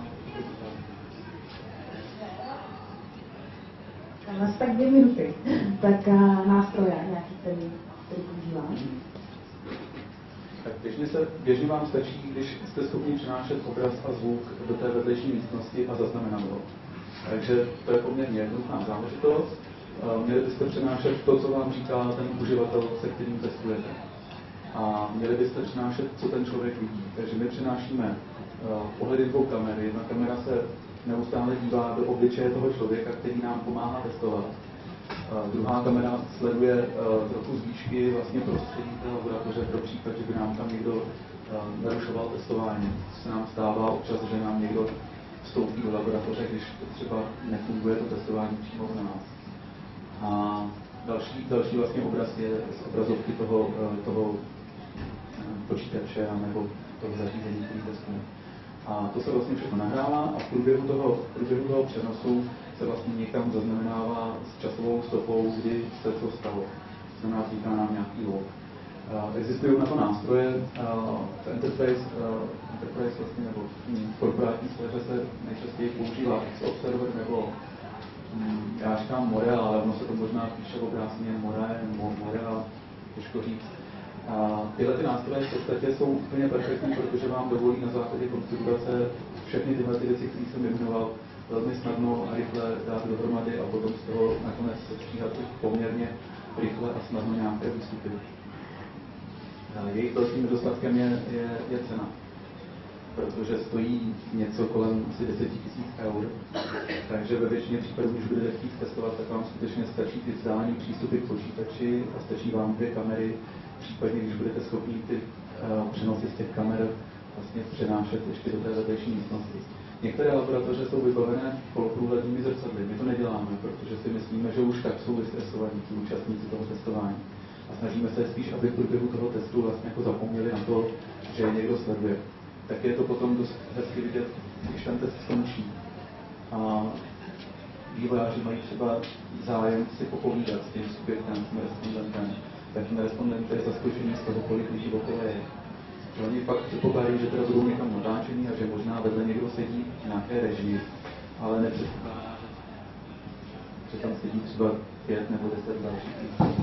Speaker 12: Asi tak 2 minuty. Tak nástroje nějaký, který používáš?
Speaker 2: Tak běžně vám stačí, když jste schopni přenášet obraz a zvuk do té vedlejší místnosti a zaznamenat ho. Takže to je poměrně jednoduchá záležitost. Měli byste přenášet to, co vám říká ten uživatel, se kterým testujete. A měli byste přenášet, co ten člověk vidí. Takže my přenášíme pohledy 2 kamer. Jedna kamera se neustále dívá do obličeje toho člověka, který nám pomáhá testovat. Druhá kamera sleduje trochu z výšky vlastně prostředí té laboratoře pro případ, že by nám tam někdo narušoval testování. Se nám stává občas, že nám někdo vstoupí do laboratoře, když třeba nefunguje to testování přímo na nás. A další vlastně obraz je z obrazovky toho počítače nebo toho zařízení, který testuje. A to se vlastně všechno nahrává a v průběhu toho přenosu se vlastně někam zaznamenává s časovou stopou, kdy se to stalo. To znamená, vzniká nám nějaký log. Existují na to nástroje. V Enterprise vlastně, nebo v korporátní sféře se nejčastěji používá X-Observer nebo já říkám Morea, ale ono se to možná píše obráceně Morea, těžko říct. A tyhle ty nástroje v podstatě jsou úplně perfektní, protože vám dovolí na základě konfigurace všechny tyhle ty věci, které jsem jmenoval, velmi snadno a rychle dát dohromady a potom z toho nakonec stříhat poměrně rychle a snadno nějaké výstupy. Jejich velkým nedostatkem je cena, protože stojí něco kolem asi 10 000 eur. Takže ve většině případů, když budete chtít testovat, tak vám skutečně stačí ty vzdálené přístupy k počítači a stačí vám 2 kamery, případně když budete schopni ty přenosy z těch kamer vlastně přenášet ještě do té vedlejší místnosti. Některé laboratoře jsou vybavené poloprůhlednými zrcadly. My to neděláme, protože si myslíme, že už tak jsou vystresovaní ti účastníci toho testování. A snažíme se spíš, aby v průběhu toho testu vlastně jako zapomněli na to, že je někdo sleduje. Tak je to potom dost hezky vidět, když ten test skončí. A vývojáři mají třeba zájem si popovídat s tím subjektem, s tím respondentem. Tak ten respondent je zaskočený z toho, kolik lidí okolo je. Oni pak předpokládají, že teda budou někam natáčený a že možná vedle někdo sedí v nějaké režii, ale nepředpokládá, že tam sedí třeba 5 nebo 10 dalších lidí.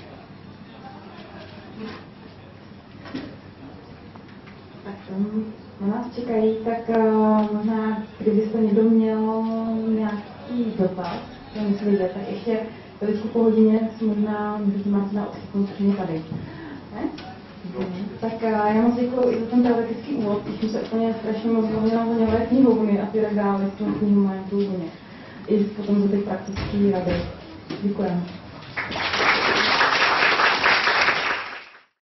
Speaker 12: Tak na nás čekají, tak možná, kdybyste někdo měl nějaký dotaz, co myslíte, tak ještě teďku po hodině možná máte na obsluhu tady. Ne? Tak já moc děkuji i za ten teoretický úvod, když se úplně strašně moc hlavně na zaněvé knihovny a tak dále, s tím knihu mají tu hodně. I potom za ty praktické rady. Děkujeme.